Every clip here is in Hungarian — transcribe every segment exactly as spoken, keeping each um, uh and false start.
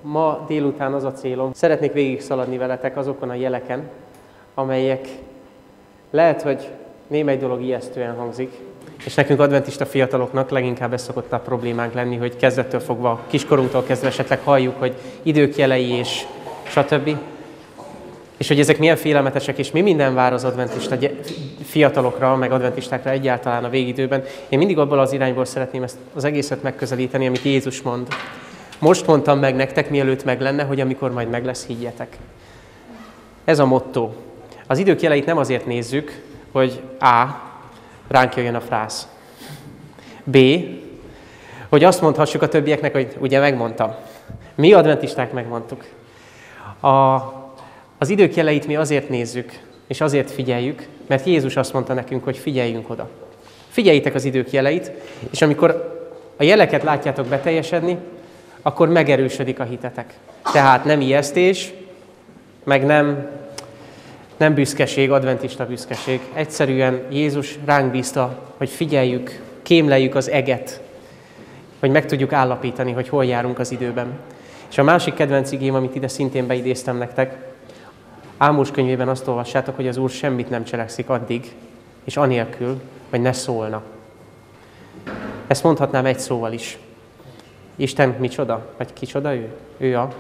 Ma délután az a célom, szeretnék végig szaladni veletek azokon a jeleken, amelyek lehet, hogy némely dolog ijesztően hangzik, és nekünk adventista fiataloknak leginkább ez szokott a problémánk lenni, hogy kezdettől fogva, kiskorunktól kezdve esetleg halljuk, hogy idők jelei és stb. És hogy ezek milyen félelmetesek, és mi minden vár az adventista fiatalokra, meg adventistákra egyáltalán a végidőben. Én mindig abból az irányból szeretném ezt az egészet megközelíteni, amit Jézus mond. Most mondtam meg nektek, mielőtt meg lenne, hogy amikor majd meg lesz, higgyetek. Ez a motto. Az idők jeleit nem azért nézzük, hogy A. ránk jöjjön a frász. B. hogy azt mondhassuk a többieknek, hogy ugye megmondtam. Mi adventisták megmondtuk. A, az idők jeleit mi azért nézzük, és azért figyeljük, mert Jézus azt mondta nekünk, hogy figyeljünk oda. Figyeljétek az idők jeleit, és amikor a jeleket látjátok beteljesedni, akkor megerősödik a hitetek. Tehát nem ijesztés, meg nem, nem büszkeség, adventista büszkeség. Egyszerűen Jézus ránk bízta, hogy figyeljük, kémleljük az eget, hogy meg tudjuk állapítani, hogy hol járunk az időben. És a másik kedvenc igém, amit ide szintén beidéztem nektek, Ámós könyvében azt olvassátok, hogy az Úr semmit nem cselekszik addig, és anélkül, hogy ne szólna. Ezt mondhatnám egy szóval is. Isten micsoda? Vagy kicsoda ő? Ő a...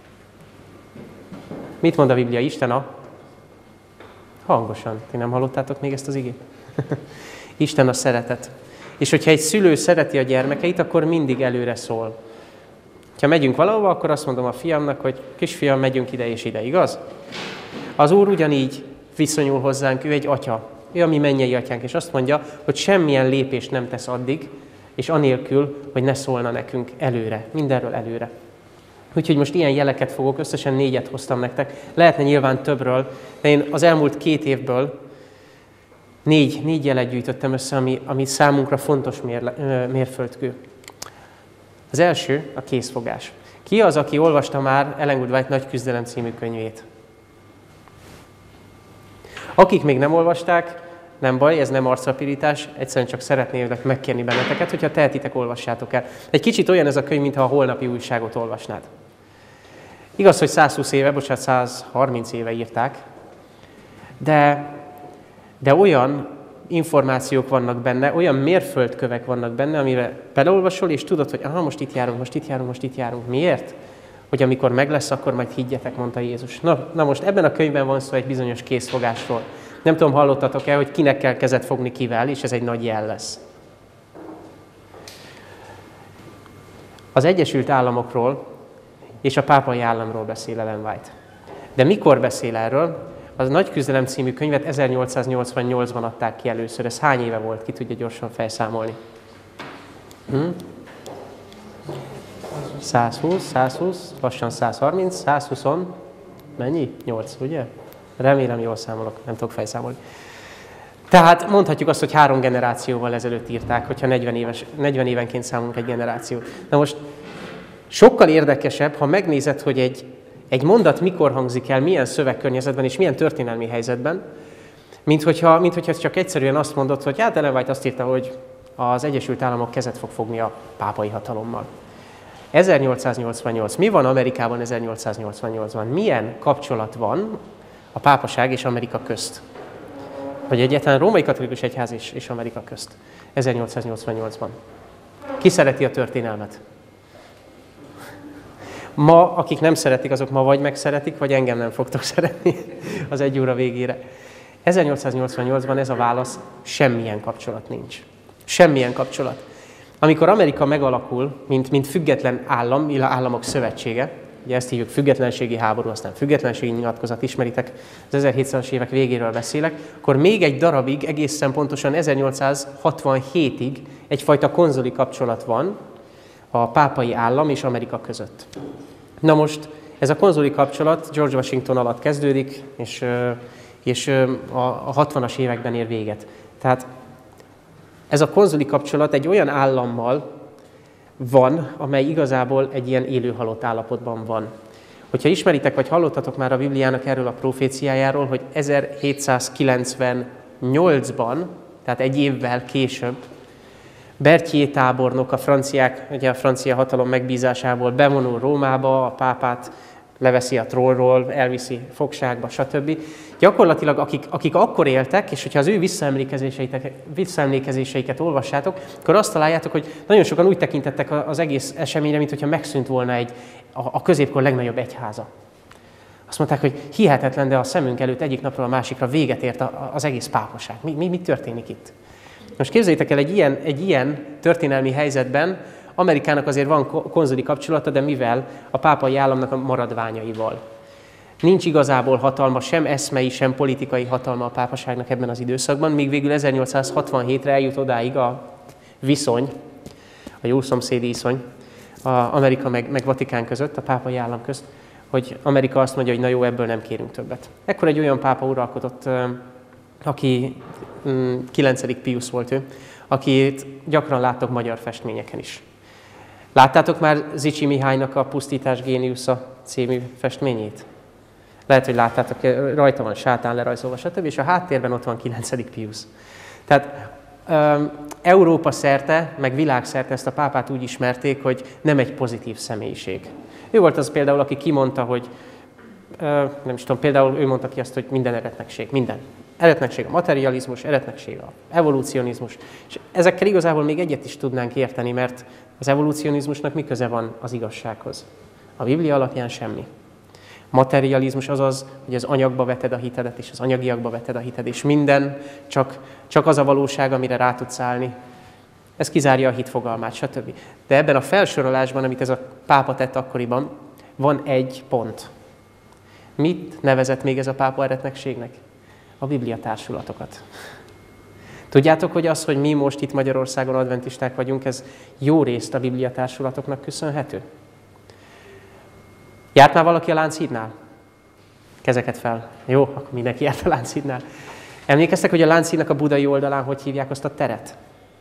Mit mond a Biblia? Isten a... Hangosan. Ti nem hallottátok még ezt az igét? Isten a szeretet. És hogyha egy szülő szereti a gyermekeit, akkor mindig előre szól. Ha megyünk valahova, akkor azt mondom a fiamnak, hogy kisfiam, megyünk ide és ide, igaz? Az Úr ugyanígy viszonyul hozzánk, ő egy atya, ő a mi mennyei atyánk, és azt mondja, hogy semmilyen lépést nem tesz addig, és anélkül, hogy ne szólna nekünk előre, mindenről előre. Úgyhogy most ilyen jeleket fogok, összesen négyet hoztam nektek. Lehetne nyilván többről, de én az elmúlt két évből négy, négy jelet gyűjtöttem össze, ami, ami számunkra fontos mérle, mérföldkő. Az első a készfogás. Ki az, aki olvasta már Ellen G. White Nagy küzdelem című könyvét? Akik még nem olvasták, nem baj, ez nem arcrapirítás, egyszerűen csak szeretnélek megkérni benneteket, hogyha tehetitek, olvassátok el. Egy kicsit olyan ez a könyv, mintha a holnapi újságot olvasnád. Igaz, hogy száz húsz éve, bocsánat, száz harminc éve írták, de, de olyan információk vannak benne, olyan mérföldkövek vannak benne, amire beleolvasol, és tudod, hogy aha, most itt járunk, most itt járunk, most itt járunk. Miért? Hogy amikor meg lesz, akkor majd higgyetek, mondta Jézus. Na, na most ebben a könyvben van szó egy bizonyos készfogásról. Nem tudom, hallottatok-e, hogy kinek kell kezet fogni kivel, és ez egy nagy jel lesz. Az Egyesült Államokról és a pápai államról beszél Ellen White. De mikor beszél erről? Az Nagy küzdelem című könyvet ezernyolcszáznyolcvannyolcban adták ki először. Ez hány éve volt? Ki tudja gyorsan felszámolni? Hm? száz húsz, száz húsz, lassan száz harminc, száz húsz, mennyi? nyolc, ugye? Remélem jól számolok, nem tudok felszámolni. Tehát mondhatjuk azt, hogy három generációval ezelőtt írták, hogyha negyven, éves, negyven évenként számolunk egy generációt. Na most sokkal érdekesebb, ha megnézed, hogy egy, egy mondat mikor hangzik el, milyen szövegkörnyezetben és milyen történelmi helyzetben, mint hogyha, mint hogyha csak egyszerűen azt mondod, hogy hát Ellen White azt írta, hogy az Egyesült Államok kezet fog fogni a pápai hatalommal. ezernyolcszáznyolcvannyolc. Mi van Amerikában ezernyolcszáznyolcvannyolcban? Milyen kapcsolat van a pápaság és Amerika közt? Vagy egyáltalán római katolikus egyház és, és Amerika közt? ezernyolcszáznyolcvannyolcban. Ki szereti a történelmet? Ma, akik nem szeretik, azok ma vagy megszeretik, vagy engem nem fogtok szeretni az egy óra végére. ezernyolcszáznyolcvannyolcban ez a válasz, semmilyen kapcsolat nincs. Semmilyen kapcsolat. Amikor Amerika megalakul, mint, mint független állam, államok szövetsége, ugye ezt hívjuk függetlenségi háború, aztán függetlenségi nyilatkozat, ismeritek, az ezerhétszázas évek végéről beszélek, akkor még egy darabig, egészen pontosan ezernyolcszázhatvanhétig egyfajta konzuli kapcsolat van a pápai állam és Amerika között. Na most ez a konzuli kapcsolat George Washington alatt kezdődik, és, és a hatvanas években ér véget. Tehát ez a konzuli kapcsolat egy olyan állammal van, amely igazából egy ilyen élő-halott állapotban van. Hogyha ismeritek, vagy hallottatok már a Bibliának erről a proféciájáról, hogy ezerhétszázkilencvennyolcban, tehát egy évvel később, Berthier tábornok a franciák, ugye a francia hatalom megbízásából bevonul Rómába, a pápát leveszi a trónról, elviszi fogságba, stb. Gyakorlatilag akik, akik akkor éltek, és hogyha az ő visszaemlékezéseiket, visszaemlékezéseiket olvassátok, akkor azt találjátok, hogy nagyon sokan úgy tekintettek az egész eseményre, mintha megszűnt volna egy, a, a középkor legnagyobb egyháza. Azt mondták, hogy hihetetlen, de a szemünk előtt egyik napról a másikra véget ért az egész pápaság. Mi, mi, mi történik itt? Most képzeljétek el, egy ilyen, egy ilyen történelmi helyzetben Amerikának azért van konzuli kapcsolata, de mivel a pápai államnak a maradványaival. Nincs igazából hatalma, sem eszmei, sem politikai hatalma a pápaságnak ebben az időszakban, míg végül ezernyolcszázhatvanhétre eljut odáig a viszony, a jó szomszédi viszony, a Amerika meg, meg Vatikán között, a pápai állam közt, hogy Amerika azt mondja, hogy na jó, ebből nem kérünk többet. Ekkor egy olyan pápa uralkodott, aki kilencedik Piusz volt ő, akit gyakran láttok magyar festményeken is. Láttátok már Zichy Mihálynak a Pusztítás géniusza című festményét? Lehet, hogy láttátok, rajta van sátán lerajzolva, stb. És a háttérben ott van kilencedik Piusz. Tehát um, Európa szerte, meg világszerte ezt a pápát úgy ismerték, hogy nem egy pozitív személyiség. Ő volt az például, aki kimondta, hogy uh, nem is tudom, például ő mondta ki azt, hogy minden eretnekség, minden. Eretnekség a materializmus, eretnekség a evolúcionizmus. És ezekkel igazából még egyet is tudnánk érteni, mert az evolúcionizmusnak mi köze van az igazsághoz? A Biblia alapján semmi. Materializmus az az, hogy az anyagba veted a hitedet, és az anyagiakba veted a hited, és minden csak, csak az a valóság, amire rá tudsz állni. Ez kizárja a hit fogalmát, stb. De ebben a felsorolásban, amit ez a pápa tett akkoriban, van egy pont. Mit nevezett még ez a pápa eretnekségnek? A Biblia társulatokat. Tudjátok, hogy az, hogy mi most itt Magyarországon adventisták vagyunk, ez jó részt a Biblia társulatoknak köszönhető? Járt már valaki a Lánchídnál? Kezeket fel. Jó, akkor mindenki járt a Lánchídnál. Emlékeztek, hogy a Lánchídnak a budai oldalán hogy hívják azt a teret?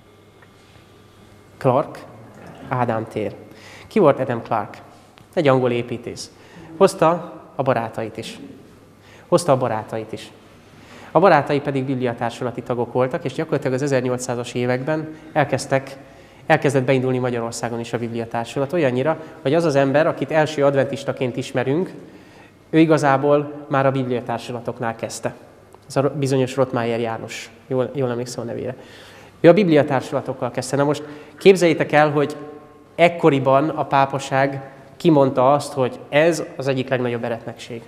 Clark? Ádám tér. Ki volt Adam Clark? Egy angol építész. Hozta a barátait is. Hozta a barátait is. A barátai pedig bibliatársulati tagok voltak, és gyakorlatilag az ezernyolcszázas években elkezdtek, elkezdett beindulni Magyarországon is a bibliatársulat. Olyannyira, hogy az az ember, akit első adventistaként ismerünk, ő igazából már a bibliatársulatoknál kezdte. Ez a bizonyos Rottmeier János, jól, jól emlékszem a nevére. Ő a bibliatársulatokkal kezdte. Na most képzeljétek el, hogy ekkoriban a pápaság kimondta azt, hogy ez az egyik legnagyobb eretnekség.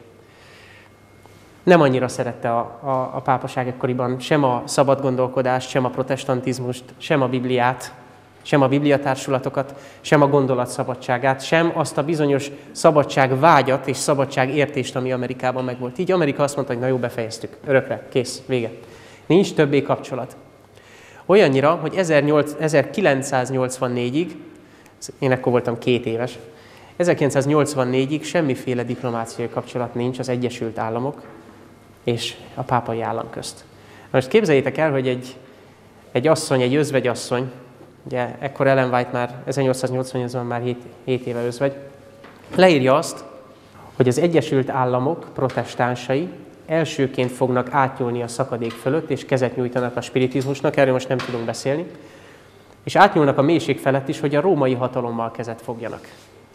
Nem annyira szerette a, a, a pápaság ekkoriban sem a szabad gondolkodást, sem a protestantizmust, sem a Bibliát, sem a bibliatársulatokat, sem a gondolatszabadságát, sem azt a bizonyos szabadságvágyat és szabadságértést, ami Amerikában megvolt. Így Amerika azt mondta, hogy na jó, befejeztük, örökre, kész, vége. Nincs többé kapcsolat. Olyannyira, hogy ezerkilencszáznyolcvannégyig, én akkor voltam két éves, ezerkilencszáznyolcvannégyig semmiféle diplomáciai kapcsolat nincs az Egyesült Államok és a pápai állam közt. Most képzeljétek el, hogy egy, egy asszony, egy özvegyasszony, ugye ekkor Ellen White már ezernyolcszáznyolcvannyolcban már hét éve özvegy, leírja azt, hogy az Egyesült Államok protestánsai elsőként fognak átnyúlni a szakadék fölött, és kezet nyújtanak a spiritizmusnak, erről most nem tudunk beszélni, és átnyúlnak a mélység felett is, hogy a római hatalommal kezet fogjanak.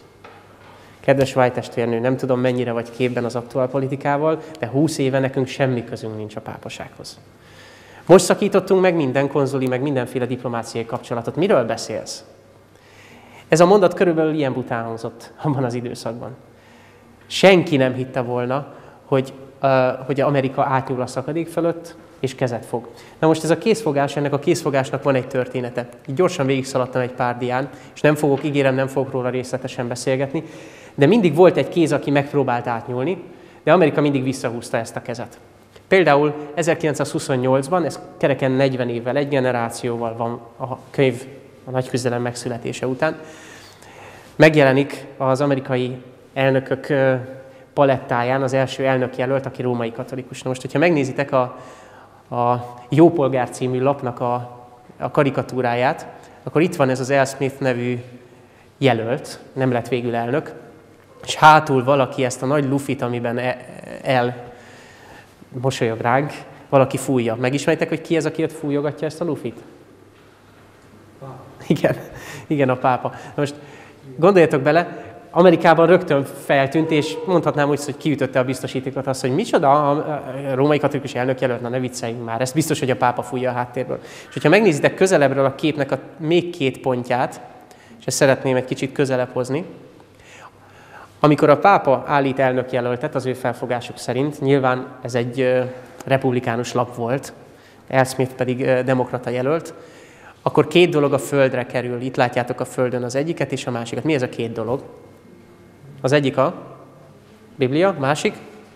Kedves White testvérnő, nem tudom mennyire vagy képben az aktuál politikával, de húsz éve nekünk semmi közünk nincs a pápasághoz. Most szakítottunk meg minden konzuli, meg mindenféle diplomáciai kapcsolatot. Miről beszélsz? Ez a mondat körülbelül ilyen bután hangzott abban az időszakban. Senki nem hitte volna, hogy, uh, hogy Amerika átnyúl a szakadék fölött, és kezet fog. Na most ez a készfogás, ennek a készfogásnak van egy története. Így gyorsan végigszaladtam egy pár dián, és nem fogok, ígérem, nem fogok róla részletesen beszélgetni, de mindig volt egy kéz, aki megpróbált átnyúlni, de Amerika mindig visszahúzta ezt a kezet. Például ezerkilencszázhuszonnyolcban, ez kereken negyven évvel, egy generációval van a könyv a nagy küzdelem megszületése után, megjelenik az amerikai elnökök palettáján az első elnökjelölt, aki római katolikus. Na most, hogyha megnézitek a, a Jópolgár című lapnak a, a karikatúráját, akkor itt van ez az L. Smith nevű jelölt, nem lett végül elnök, és hátul valaki ezt a nagy lufit, amiben el mosolyog ránk, valaki fújja. Megismeritek, hogy ki ez, aki ott fújogatja ezt a lufit? Igen, igen, a pápa. Most gondoljatok bele, Amerikában rögtön feltűnt, és mondhatnám úgy, hogy kiütötte a biztosítékot azt, hogy micsoda, a római katolikus elnök jelölt, na ne vicceljünk már, ezt biztos, hogy a pápa fújja a háttérből. És hogyha megnézitek közelebbről a képnek a még két pontját, és ezt szeretném egy kicsit közelebb hozni, amikor a pápa állít elnök jelöltet, az ő felfogásuk szerint, nyilván ez egy republikánus lap volt, Al Smith pedig demokrata jelölt, akkor két dolog a földre kerül. Itt látjátok a földön az egyiket és a másikat. Mi ez a két dolog? Az egyik a Biblia, másik?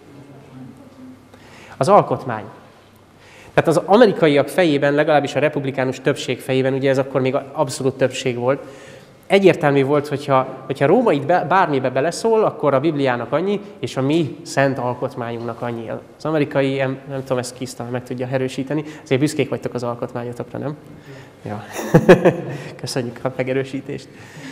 Az alkotmány. Tehát az amerikaiak fejében, legalábbis a republikánus többség fejében, ugye ez akkor még abszolút többség volt, egyértelmű volt, hogyha, hogyha Róma itt bármibe beleszól, akkor a Bibliának annyi, és a mi szent alkotmányunknak annyi. Az amerikai, nem, nem tudom, ezt ki talán meg tudja erősíteni, azért büszkék vagytok az alkotmányotokra, nem? Ja. Köszönjük a megerősítést.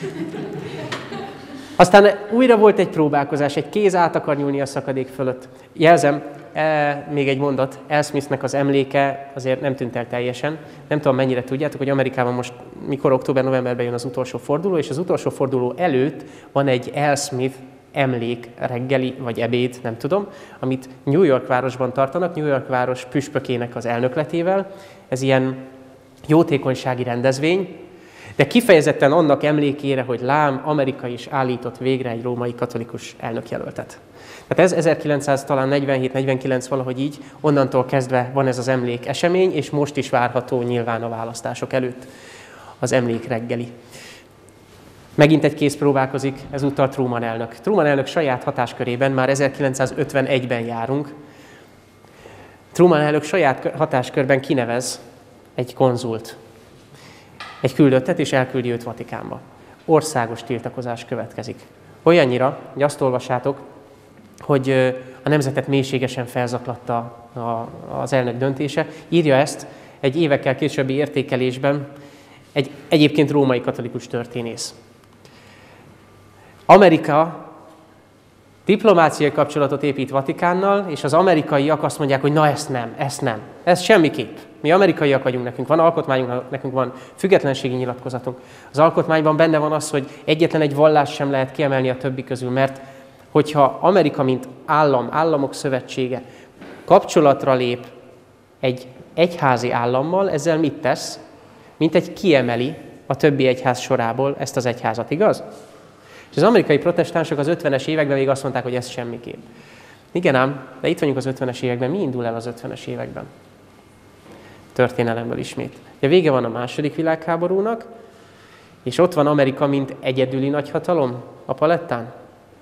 Aztán újra volt egy próbálkozás, egy kéz át akar nyúlni a szakadék fölött. Jelzem, e, még egy mondat, Al Smithnek az emléke azért nem tűnt el teljesen. Nem tudom, mennyire tudjátok, hogy Amerikában most mikor október-novemberben jön az utolsó forduló, és az utolsó forduló előtt van egy Al Smith emlék reggeli, vagy ebéd, nem tudom, amit New York városban tartanak, New York város püspökének az elnökletével. Ez ilyen jótékonysági rendezvény, de kifejezetten annak emlékére, hogy lám, Amerika is állított végre egy római katolikus elnökjelöltet. Tehát ez ezerkilencszáznegyvenhét negyvenkilenc valahogy így, onnantól kezdve van ez az emlék esemény, és most is várható nyilván a választások előtt az emlék reggeli. Megint egy kéz próbálkozik, ezúttal Truman elnök. Truman elnök saját hatáskörében már ezerkilencszázötvenegyben járunk. Truman elnök saját hatáskörben kinevez egy konzult, egy küldöttet, és elküldi őt Vatikánba. Országos tiltakozás következik. Olyannyira, hogy azt olvassátok, hogy a nemzetet mélységesen felzaklatta az elnök döntése. Írja ezt egy évekkel későbbi értékelésben egy egyébként római katolikus történész. Amerika diplomáciai kapcsolatot épít Vatikánnal, és az amerikaiak azt mondják, hogy na ezt nem, ezt nem, ez semmiképp. Mi amerikaiak vagyunk, nekünk van alkotmányunk, nekünk van függetlenségi nyilatkozatunk. Az alkotmányban benne van az, hogy egyetlen egy vallás sem lehet kiemelni a többi közül, mert hogyha Amerika, mint állam, államok szövetsége kapcsolatra lép egy egyházi állammal, ezzel mit tesz? Mint egy kiemeli a többi egyház sorából ezt az egyházat, igaz? És az amerikai protestánsok az ötvenes években még azt mondták, hogy ez semmiképp. Igen ám, de itt vagyunk az ötvenes években. Mi indul el az ötvenes években? Történelemből ismét. Ja, vége van a második világháborúnak, és ott van Amerika, mint egyedüli nagyhatalom a palettán.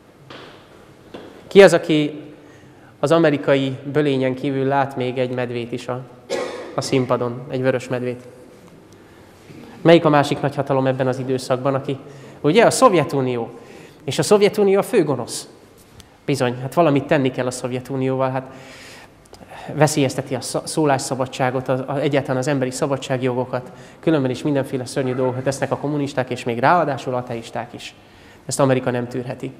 Ki az, aki az amerikai bölényen kívül lát még egy medvét is a, a színpadon, egy vörös medvét? Melyik a másik nagyhatalom ebben az időszakban, aki... Ugye a Szovjetunió. És a Szovjetunió a főgonosz. Bizony, hát valamit tenni kell a Szovjetunióval, hát veszélyezteti a szólásszabadságot, az, az, egyáltalán az emberi szabadságjogokat, különben is mindenféle szörnyű dolgokat tesznek a kommunisták, és még ráadásul ateisták is. Ezt Amerika nem tűrheti.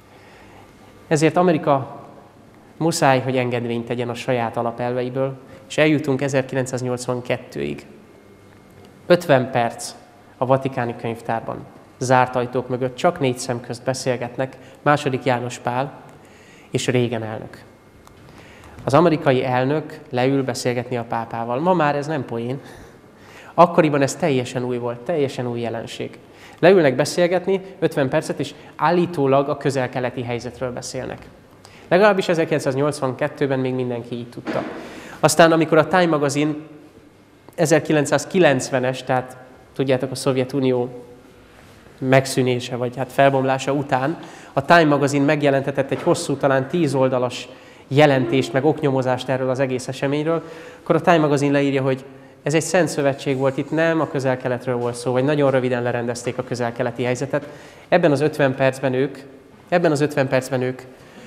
Ezért Amerika muszáj, hogy engedményt tegyen a saját alapelveiből, és eljutunk ezerkilencszáznyolcvankettőig. ötven perc a vatikáni könyvtárban. Zárt ajtók mögött csak négy szem közt beszélgetnek második János Pál és Reagan elnök. Az amerikai elnök leül beszélgetni a pápával. Ma már ez nem poén. Akkoriban ez teljesen új volt, teljesen új jelenség. Leülnek beszélgetni ötven percet, és állítólag a közel-keleti helyzetről beszélnek. Legalábbis ezerkilencszáznyolcvankettőben még mindenki így tudta. Aztán, amikor a Time magazin ezerkilencszázkilencvenes, tehát tudjátok, a Szovjetunió megszűnése, vagy hát felbomlása után, a Time magazin megjelentetett egy hosszú, talán tíz oldalas jelentést, meg oknyomozást erről az egész eseményről, akkor a Time magazin leírja, hogy ez egy szent szövetség volt, itt nem a közel-keletről volt szó, vagy nagyon röviden lerendezték a közel-keleti helyzetet. Ebben az ötven percben ők, ebben az ötven percben ők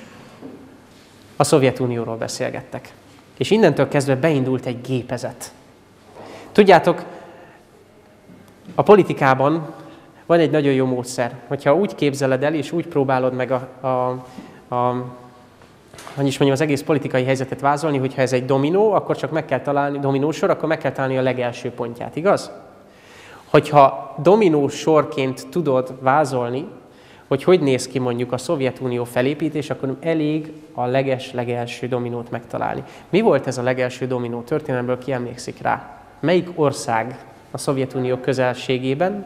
a Szovjetunióról beszélgettek. És innentől kezdve beindult egy gépezet. Tudjátok, a politikában van egy nagyon jó módszer, hogyha úgy képzeled el, és úgy próbálod meg a, a, a hogy is mondjam, az egész politikai helyzetet vázolni, hogyha ez egy dominó, akkor csak meg kell találni, dominósor, akkor meg kell találni a legelső pontját, igaz? Hogyha dominós sorként tudod vázolni, hogy hogy néz ki mondjuk a Szovjetunió felépítés, akkor elég a leges-legelső dominót megtalálni. Mi volt ez a legelső dominó történelmből, ki emlékszik rá? Melyik ország a Szovjetunió közelségében?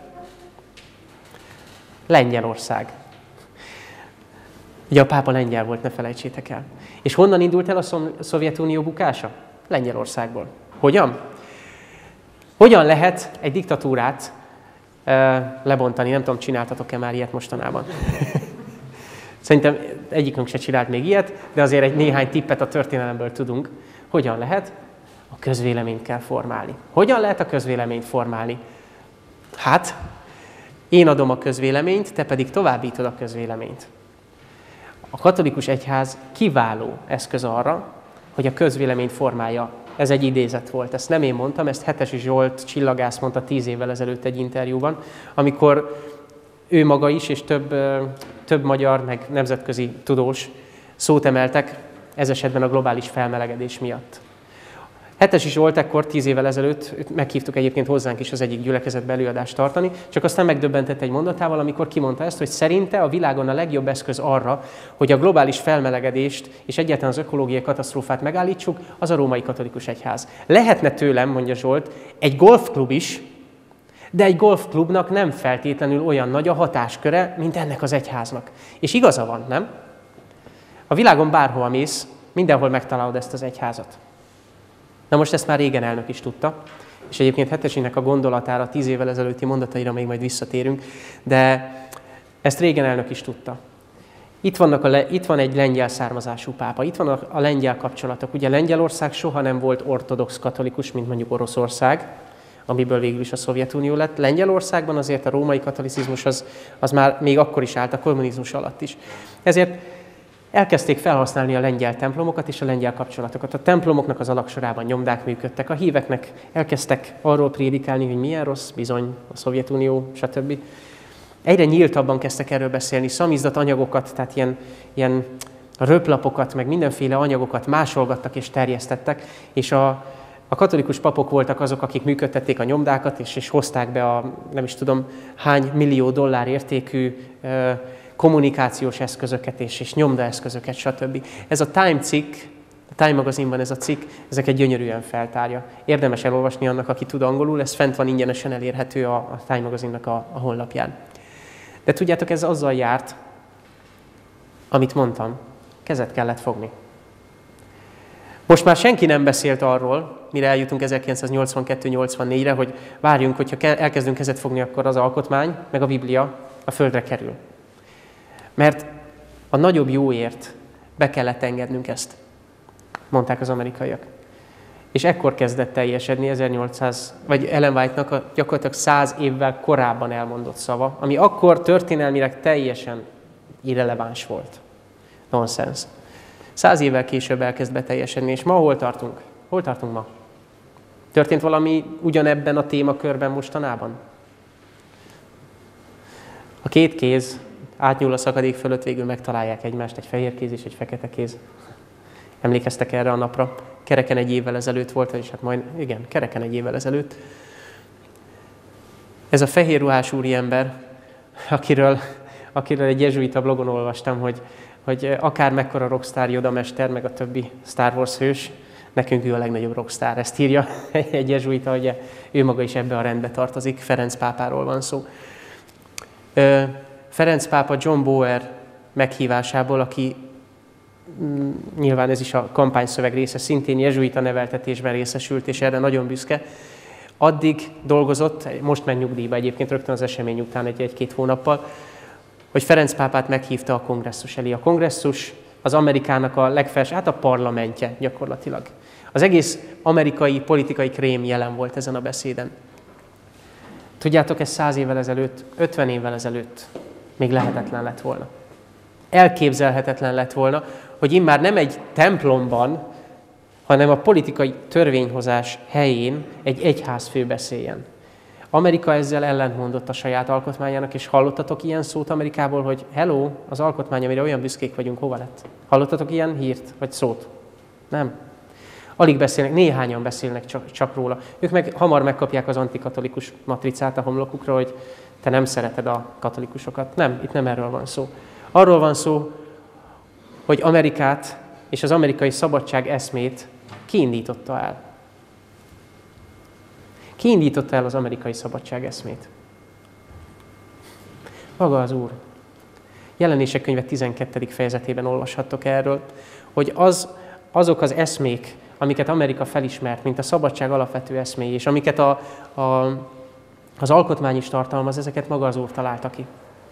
Lengyelország. Ugye a pápa lengyel volt, ne felejtsétek el. És honnan indult el a Szovjetunió bukása? Lengyelországból. Hogyan? Hogyan lehet egy diktatúrát e, lebontani? Nem tudom, csináltatok-e már ilyet mostanában? Szerintem egyikünk se csinált még ilyet, de azért egy néhány tippet a történelemből tudunk. Hogyan lehet? A közvéleményt kell formálni. Hogyan lehet a közvéleményt formálni? Hát, én adom a közvéleményt, te pedig továbbítod a közvéleményt. A katolikus egyház kiváló eszköz arra, hogy a közvéleményt formálja. Ez egy idézet volt, ezt nem én mondtam, ezt Hetesi Zsolt csillagász mondta tíz évvel ezelőtt egy interjúban, amikor ő maga is, és több, több magyar, meg nemzetközi tudós szót emeltek, ez esetben a globális felmelegedés miatt. Hetesi Zsolt ekkor tíz évvel ezelőtt, meghívtuk egyébként hozzánk is az egyik gyülekezetbe előadást tartani, csak aztán megdöbbentett egy mondatával, amikor kimondta ezt, hogy szerinte a világon a legjobb eszköz arra, hogy a globális felmelegedést és egyáltalán az ökológiai katasztrófát megállítsuk, az a római katolikus egyház. Lehetne tőlem, mondja Zsolt, egy golfklub is, de egy golfklubnak nem feltétlenül olyan nagy a hatásköre, mint ennek az egyháznak. És igaza van, nem? A világon bárhol mész, mindenhol megtalálod ezt az egyházat. Na most ezt már régen elnök is tudta, és egyébként Hetesinek a gondolatára, tíz évvel ezelőtti mondataira még majd visszatérünk, de ezt régen elnök is tudta. Itt, vannak a le, itt van egy lengyel származású pápa, itt van a, a lengyel kapcsolatok. Ugye Lengyelország soha nem volt ortodox katolikus, mint mondjuk Oroszország, amiből végül is a Szovjetunió lett. Lengyelországban azért a római katolicizmus az, az már még akkor is állt, a kommunizmus alatt is. Ezért elkezdték felhasználni a lengyel templomokat és a lengyel kapcsolatokat. A templomoknak az alaksorában nyomdák működtek, a híveknek elkezdtek arról prédikálni, hogy milyen rossz, bizony, a Szovjetunió, stb. Egyre nyíltabban kezdtek erről beszélni, szamizdat anyagokat, tehát ilyen, ilyen röplapokat, meg mindenféle anyagokat másolgattak és terjesztettek, és a, a katolikus papok voltak azok, akik működtették a nyomdákat, és, és hozták be a nem is tudom hány millió dollár értékű kommunikációs eszközöket és, és nyomdaeszközöket, stb. Ez a Time cikk, a Time magazinban ez a cikk, ezeket gyönyörűen feltárja. Érdemes elolvasni annak, aki tud angolul, ez fent van ingyenesen elérhető a, a Time magazinnak a, a honlapján. De tudjátok, ez azzal járt, amit mondtam, kezet kellett fogni. Most már senki nem beszélt arról, mire eljutunk ezerkilencszáznyolcvankettő nyolcvannégyre, hogy várjunk, hogyha elkezdünk kezet fogni, akkor az alkotmány, meg a Biblia a földre kerül. Mert a nagyobb jóért be kellett engednünk ezt, mondták az amerikaiak. És ekkor kezdett teljesedni ezernyolcszáz, vagy Ellen White-nak a gyakorlatilag száz évvel korábban elmondott szava, ami akkor történelmileg teljesen irreleváns volt. Nonsense. Száz évvel később elkezd beteljesedni, és ma hol tartunk? Hol tartunk ma? Történt valami ugyanebben a témakörben mostanában? A két kéz átnyúl a szakadék fölött, végül megtalálják egymást, egy fehér kéz és egy fekete kéz. Emlékeztek erre a napra? Kereken egy évvel ezelőtt volt, és hát majd, igen, kereken egy évvel ezelőtt. Ez a fehér ruhás úriember, akiről, akiről egy jezsuita blogon olvastam, hogy, hogy akár mekkora rockstar Yoda mester, meg a többi Star Wars hős, nekünk ő a legnagyobb rockstar. Ezt írja egy jezsuita, hogy ő maga is ebbe a rendbe tartozik, Ferenc pápáról van szó. Ferenc pápa John Bauer meghívásából, aki nyilván ez is a kampányszöveg része, szintén jezsuita neveltetésben részesült, és erre nagyon büszke. Addig dolgozott, most ment nyugdíjba egyébként rögtön az esemény után egy-két hónappal, hogy Ferenc pápát meghívta a kongresszus elé. A kongresszus az Amerikának a legfelső, hát a parlamentje gyakorlatilag. Az egész amerikai politikai krém jelen volt ezen a beszéden. Tudjátok, ez száz évvel ezelőtt, ötven évvel ezelőtt még lehetetlen lett volna. Elképzelhetetlen lett volna, hogy immár nem egy templomban, hanem a politikai törvényhozás helyén egy egyházfő beszéljen. Amerika ezzel ellentmondott a saját alkotmányának, és hallottatok ilyen szót Amerikából, hogy hello, az alkotmány, amire olyan büszkék vagyunk, hova lett? Hallottatok ilyen hírt, vagy szót? Nem. Alig beszélnek, néhányan beszélnek csak, csak róla. Ők meg hamar megkapják az antikatolikus matricát a homlokukra, hogy te nem szereted a katolikusokat. Nem, itt nem erről van szó. Arról van szó, hogy Amerikát és az amerikai szabadság eszmét kiindította el. Kiindította el az amerikai szabadság eszmét. Maga az Úr. Jelenések könyve tizenkettedik fejezetében olvashattok erről, hogy az, azok az eszmék, amiket Amerika felismert, mint a szabadság alapvető eszméi, és amiket a, a, az alkotmány is tartalmaz, ezeket maga az Úr találta ki.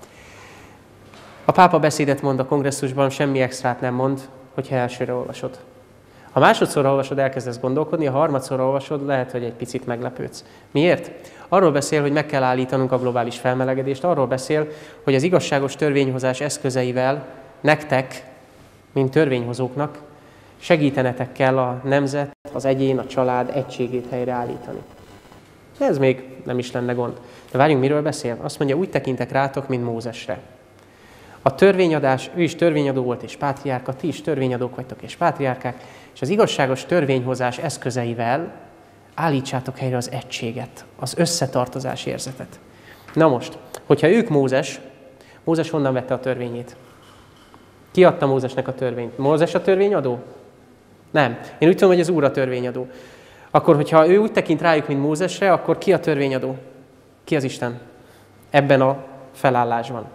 A pápa beszédet mond a kongresszusban, semmi extrát nem mond, hogyha elsőre olvasod. Ha másodszorra olvasod, elkezdesz gondolkodni, ha harmadszorra olvasod, lehet, hogy egy picit meglepődsz. Miért? Arról beszél, hogy meg kell állítanunk a globális felmelegedést, arról beszél, hogy az igazságos törvényhozás eszközeivel nektek, mint törvényhozóknak, segítenetek kell a nemzet, az egyén, a család egységét helyreállítani. Ez még nem is lenne gond. De várjunk, miről beszél? Azt mondja, úgy tekintek rátok, mint Mózesre. A törvényadás, ő is törvényadó volt és pátriárka, ti is törvényadók vagytok és pátriárkák, és az igazságos törvényhozás eszközeivel állítsátok helyre az egységet, az összetartozás érzetet. Na most, hogyha ők Mózes, Mózes honnan vette a törvényét? Ki adta Mózesnek a törvényt? Mózes a törvényadó? Nem. Én úgy tudom, hogy az Úr a törvényadó. Akkor, hogyha ő úgy tekint rájuk, mint Mózesre, akkor ki a törvényadó? Ki az Isten? Ebben a felállásban.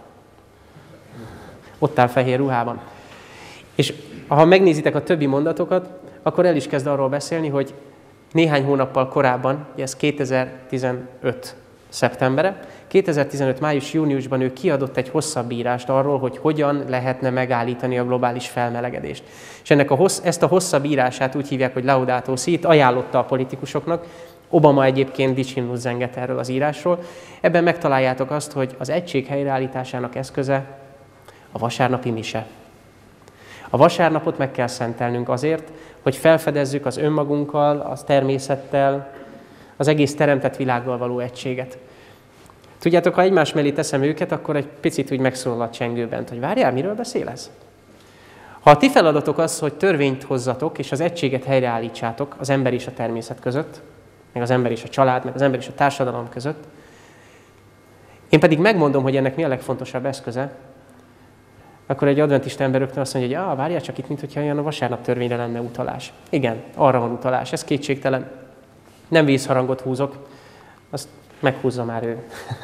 Ott áll fehér ruhában. És ha megnézitek a többi mondatokat, akkor el is kezd arról beszélni, hogy néhány hónappal korábban, ez kétezer-tizenöt szeptembere, kétezer-tizenöt május-júniusban ő kiadott egy hosszabb írást arról, hogy hogyan lehetne megállítani a globális felmelegedést. És ennek a hossz, ezt a hosszabb írását úgy hívják, hogy Laudato Si, itt ajánlotta a politikusoknak. Obama egyébként dicsimnus zenget erről az írásról. Ebben megtaláljátok azt, hogy az egység helyreállításának eszköze a vasárnapi mise. A vasárnapot meg kell szentelnünk azért, hogy felfedezzük az önmagunkkal, az természettel, az egész teremtett világgal való egységet. Tudjátok, ha egymás mellé teszem őket, akkor egy picit úgy megszólal a csengőben, hogy várjál, miről beszélsz? Ha a ti feladatok az, hogy törvényt hozzatok, és az egységet helyreállítsátok az ember és a természet között, meg az ember és a család, meg az ember és a társadalom között, én pedig megmondom, hogy ennek mi a legfontosabb eszköze, akkor egy adventista ember rögtön azt mondja, hogy ah, várjál csak itt, mintha olyan a vasárnap törvényre lenne utalás. Igen, arra van utalás, ez kétségtelen. Nem vízharangot húzok, azt meghúzza már ő.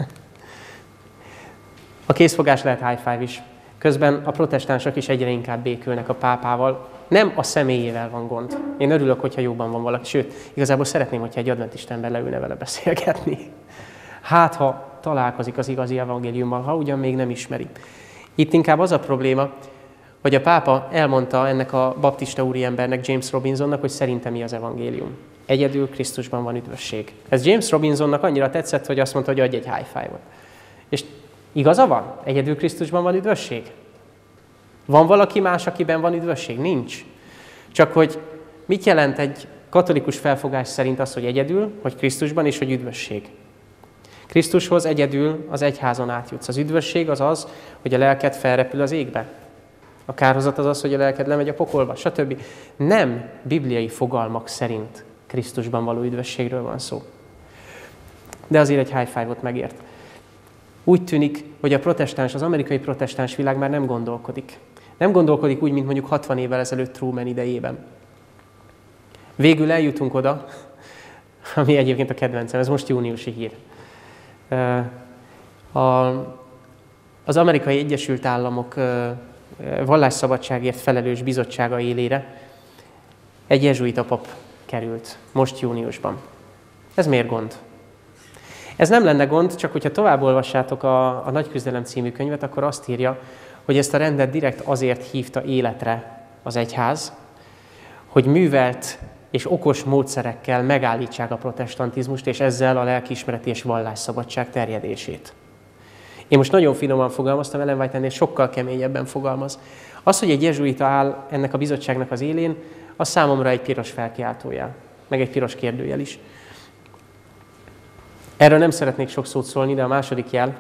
A készfogás lehet high five is. Közben a protestánsok is egyre inkább békülnek a pápával. Nem a személyével van gond. Én örülök, hogyha jóban van valaki. Sőt, igazából szeretném, hogyha egy adventista ember leülne vele beszélgetni. Hát, ha találkozik az igazi evangéliummal, ha ugyan még nem ismeri. Itt inkább az a probléma, hogy a pápa elmondta ennek a baptista úriembernek, James Robinsonnak, hogy szerintem mi az evangélium. Egyedül Krisztusban van üdvösség. Ez James Robinsonnak annyira tetszett, hogy azt mondta, hogy adj egy high five-ot. És igaza van? Egyedül Krisztusban van üdvösség? Van valaki más, akiben van üdvösség? Nincs. Csak hogy mit jelent egy katolikus felfogás szerint az, hogy egyedül, hogy Krisztusban és hogy üdvösség? Krisztushoz egyedül az egyházon átjutsz. Az üdvösség az az, hogy a lelked felrepül az égbe. A kárhozat az az, hogy a lelked lemegy a pokolba, stb. Nem bibliai fogalmak szerint Krisztusban való üdvösségről van szó. De azért egy high five-ot megért. Úgy tűnik, hogy a protestáns, az amerikai protestáns világ már nem gondolkodik. Nem gondolkodik úgy, mint mondjuk hatvan évvel ezelőtt Truman idejében. Végül eljutunk oda, ami egyébként a kedvencem, ez most júniusi hír. A, az Amerikai Egyesült Államok vallásszabadságért felelős bizottsága élére egy jezsuita pap került most júniusban. Ez miért gond? Ez nem lenne gond, csak hogyha tovább olvassátok a, a Nagy Küzdelem című könyvet, akkor azt írja, hogy ezt a rendet direkt azért hívta életre az egyház, hogy művelt és okos módszerekkel megállítsák a protestantizmust, és ezzel a lelkiismereti és vallásszabadság terjedését. Én most nagyon finoman fogalmaztam, Ellen White ennél sokkal keményebben fogalmaz. Az, hogy egy jezsuita áll ennek a bizottságnak az élén, az számomra egy piros felkiáltójel, meg egy piros kérdőjel is. Erről nem szeretnék sok szót szólni, de a második jel.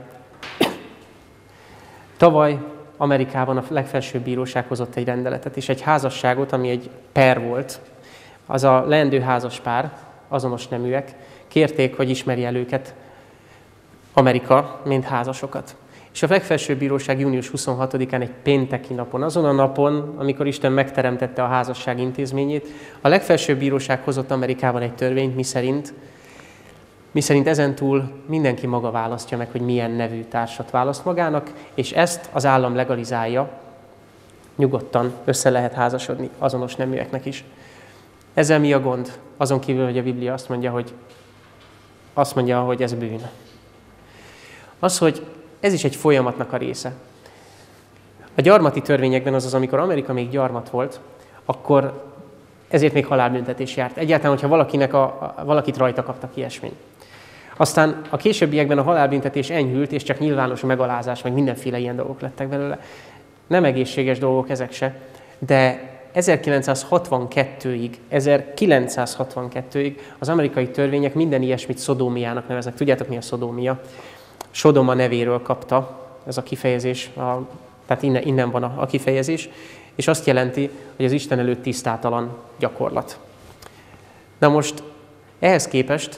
Tavaly Amerikában a legfelsőbb bíróság hozott egy rendeletet, és egy házasságot, ami egy per volt, az a leendő házas pár, azonos neműek, kérték, hogy ismerje el őket Amerika, mint házasokat. És a legfelsőbb bíróság június huszonhatodikán egy pénteki napon, azon a napon, amikor Isten megteremtette a házasság intézményét, a legfelsőbb bíróság hozott Amerikában egy törvényt, miszerint, miszerint ezentúl mindenki maga választja meg, hogy milyen nevű társat választ magának, és ezt az állam legalizálja, nyugodtan össze lehet házasodni azonos neműeknek is. Ezzel mi a gond? Azon kívül, hogy a Biblia azt mondja, hogy, azt mondja, hogy ez bűn. Az, hogy ez is egy folyamatnak a része. A gyarmati törvényekben, azaz amikor Amerika még gyarmat volt, akkor ezért még halálbüntetés járt. Egyáltalán, hogyha valakinek a, a, valakit rajta kaptak ilyesmi. Aztán a későbbiekben a halálbüntetés enyhült, és csak nyilvános megalázás, meg mindenféle ilyen dolgok lettek belőle. Nem egészséges dolgok ezek se, de ezerkilencszázhatvankettőig, ezerkilencszázhatvankettőig az amerikai törvények minden ilyesmit szodómiának neveznek. Tudjátok, mi a szodómia? Sodoma nevéről kapta ez a kifejezés, a, tehát innen, innen van a, a kifejezés, és azt jelenti, hogy az Isten előtt tisztátalan gyakorlat. Na most ehhez képest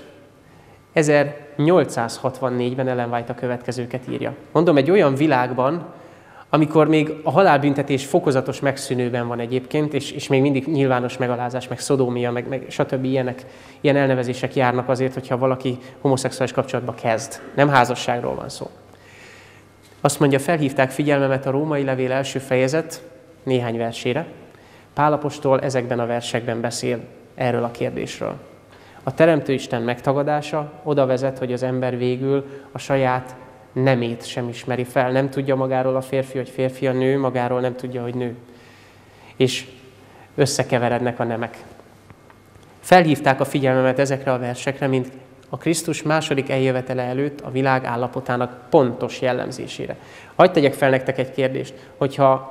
ezernyolcszázhatvannégyben Ellen White a következőket írja. Mondom, egy olyan világban, amikor még a halálbüntetés fokozatos megszűnőben van egyébként, és, és még mindig nyilvános megalázás, meg szodómia, meg, meg stb. Ilyenek, ilyen elnevezések járnak azért, hogyha valaki homoszexuális kapcsolatba kezd. Nem házasságról van szó. Azt mondja, felhívták figyelmemet a római levél első fejezet néhány versére. Pál apostol ezekben a versekben beszél erről a kérdésről. A Teremtő Isten megtagadása oda vezet, hogy az ember végül a saját nemét sem ismeri fel. Nem tudja magáról a férfi, hogy férfi, a nő magáról nem tudja, hogy nő. És összekeverednek a nemek. Felhívták a figyelmemet ezekre a versekre, mint a Krisztus második eljövetele előtt a világ állapotának pontos jellemzésére. Hadd tegyek fel nektek egy kérdést, hogyha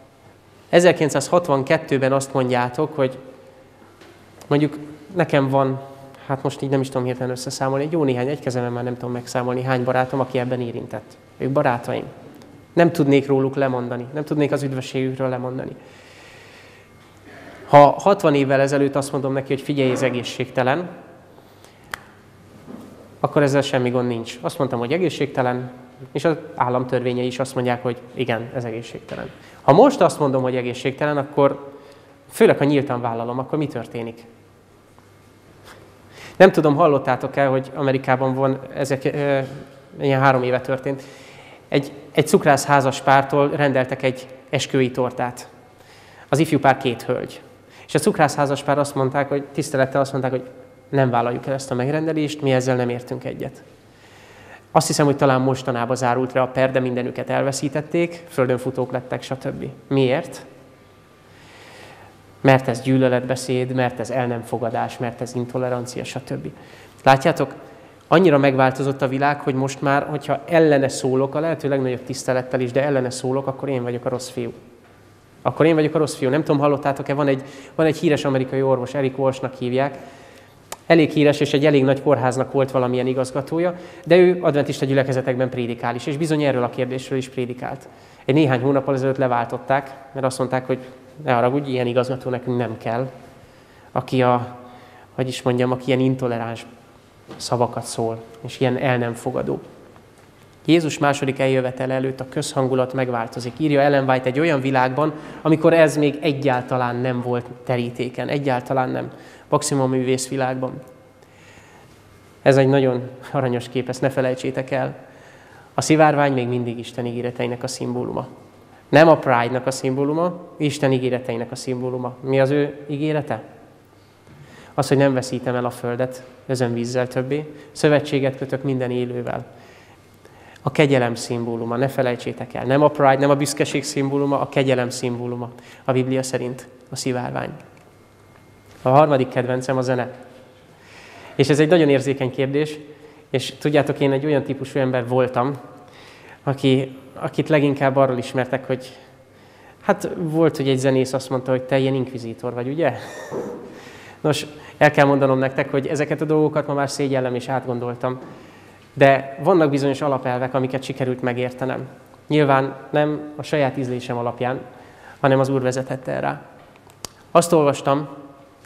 ezerkilencszázhatvankettőben azt mondjátok, hogy mondjuk nekem van, hát most így nem is tudom hirtelen összeszámolni, egy jó néhány, egy kezemen már nem tudom megszámolni, hány barátom, aki ebben érintett. Ők barátaim. Nem tudnék róluk lemondani, nem tudnék az üdvösségükről lemondani. Ha hatvan évvel ezelőtt azt mondom neki, hogy figyelj, ez egészségtelen, akkor ezzel semmi gond nincs. Azt mondtam, hogy egészségtelen, és az államtörvényei is azt mondják, hogy igen, ez egészségtelen. Ha most azt mondom, hogy egészségtelen, akkor főleg, ha nyíltan vállalom, akkor mi történik? Nem tudom, hallottátok-e, hogy Amerikában van, ezek e, ilyen három éve történt, egy, egy cukrász házas pártól rendeltek egy esküvői tortát. Az ifjú pár két hölgy. És a cukrász házas pár azt mondták, hogy tisztelettel azt mondták, hogy nem vállaljuk el ezt a megrendelést, mi ezzel nem értünk egyet. Azt hiszem, hogy talán mostanában zárult le a per, de mindenüket elveszítették, földönfutók lettek, stb. Miért? Mert ez gyűlöletbeszéd, mert ez el nem fogadás, mert ez intolerancia, stb. Látjátok, annyira megváltozott a világ, hogy most már, hogyha ellene szólok, a lehető legnagyobb tisztelettel is, de ellene szólok, akkor én vagyok a rossz fiú. Akkor én vagyok a rossz fiú. Nem tudom, hallottátok-e, van egy, van egy híres amerikai orvos, Eric Walshnak hívják. Elég híres, és egy elég nagy kórháznak volt valamilyen igazgatója, de ő adventista gyülekezetekben prédikál is, és bizony erről a kérdésről is prédikált. Egy néhány hónappal ezelőtt leváltották, mert azt mondták, hogy ne haragudj, ilyen igazgató nekünk nem kell, aki a, hogy is mondjam, aki ilyen intoleráns szavakat szól, és ilyen el nem fogadó. Jézus második eljövetele előtt a közhangulat megváltozik. Írja Ellen White egy olyan világban, amikor ez még egyáltalán nem volt terítéken, egyáltalán nem. Maximum művész világban. Ez egy nagyon aranyos kép, ezt ne felejtsétek el. A szivárvány még mindig Isten ígéreteinek a szimbóluma. Nem a Pride-nak a szimbóluma, Isten ígéreteinek a szimbóluma. Mi az ő ígérete? Az, hogy nem veszítem el a földet özönvízzel többé, szövetséget kötök minden élővel. A kegyelem szimbóluma, ne felejtsétek el. Nem a Pride, nem a büszkeség szimbóluma, a kegyelem szimbóluma. A Biblia szerint a szivárvány. A harmadik kedvencem a zene. És ez egy nagyon érzékeny kérdés, és tudjátok, én egy olyan típusú ember voltam, aki, akit leginkább arról ismertek, hogy hát volt, hogy egy zenész azt mondta, hogy te ilyen inkvizítor vagy, ugye? Nos, el kell mondanom nektek, hogy ezeket a dolgokat ma már szégyellem és átgondoltam, de vannak bizonyos alapelvek, amiket sikerült megértenem. Nyilván nem a saját ízlésem alapján, hanem az Úr vezetett el rá. Azt olvastam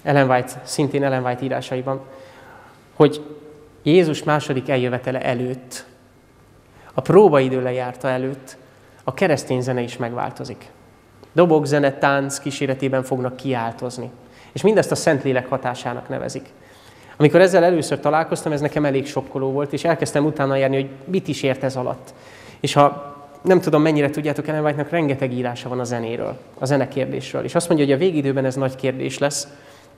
Ellen White, szintén Ellen White írásaiban, hogy Jézus második eljövetele előtt, a próbaidő lejárta előtt, a keresztény zene is megváltozik. Dobok, zene, tánc kíséretében fognak kiáltozni. És mindezt a Szentlélek hatásának nevezik. Amikor ezzel először találkoztam, ez nekem elég sokkoló volt, és elkezdtem utána járni, hogy mit is ért ez alatt. És ha nem tudom, mennyire tudjátok, Ellen White-nak rengeteg írása van a zenéről, a zenekérdésről. És azt mondja, hogy a végidőben ez nagy kérdés lesz.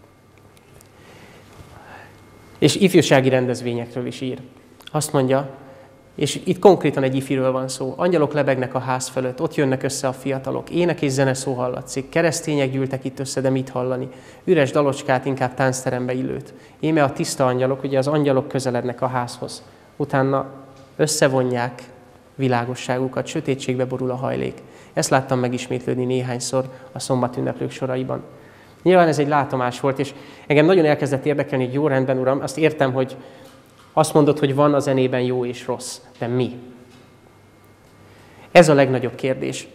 És ifjúsági rendezvényekről is ír. Azt mondja, és itt konkrétan egy ifiről van szó. Angyalok lebegnek a ház fölött, ott jönnek össze a fiatalok. Ének és zene szó hallatszik. Keresztények gyűltek itt össze, de mit hallani? Üres dalocskát, inkább táncterembe illőt. Íme a tiszta angyalok, ugye az angyalok közelednek a házhoz. Utána összevonják világosságukat, sötétségbe borul a hajlék. Ezt láttam megismétlődni néhányszor a szombatünneplők soraiban. Nyilván ez egy látomás volt, és engem nagyon elkezdett érdekelni, hogy jó, rendben, Uram, azt értem, hogy azt mondod, hogy van a zenében jó és rossz, de mi? Ez a legnagyobb kérdés.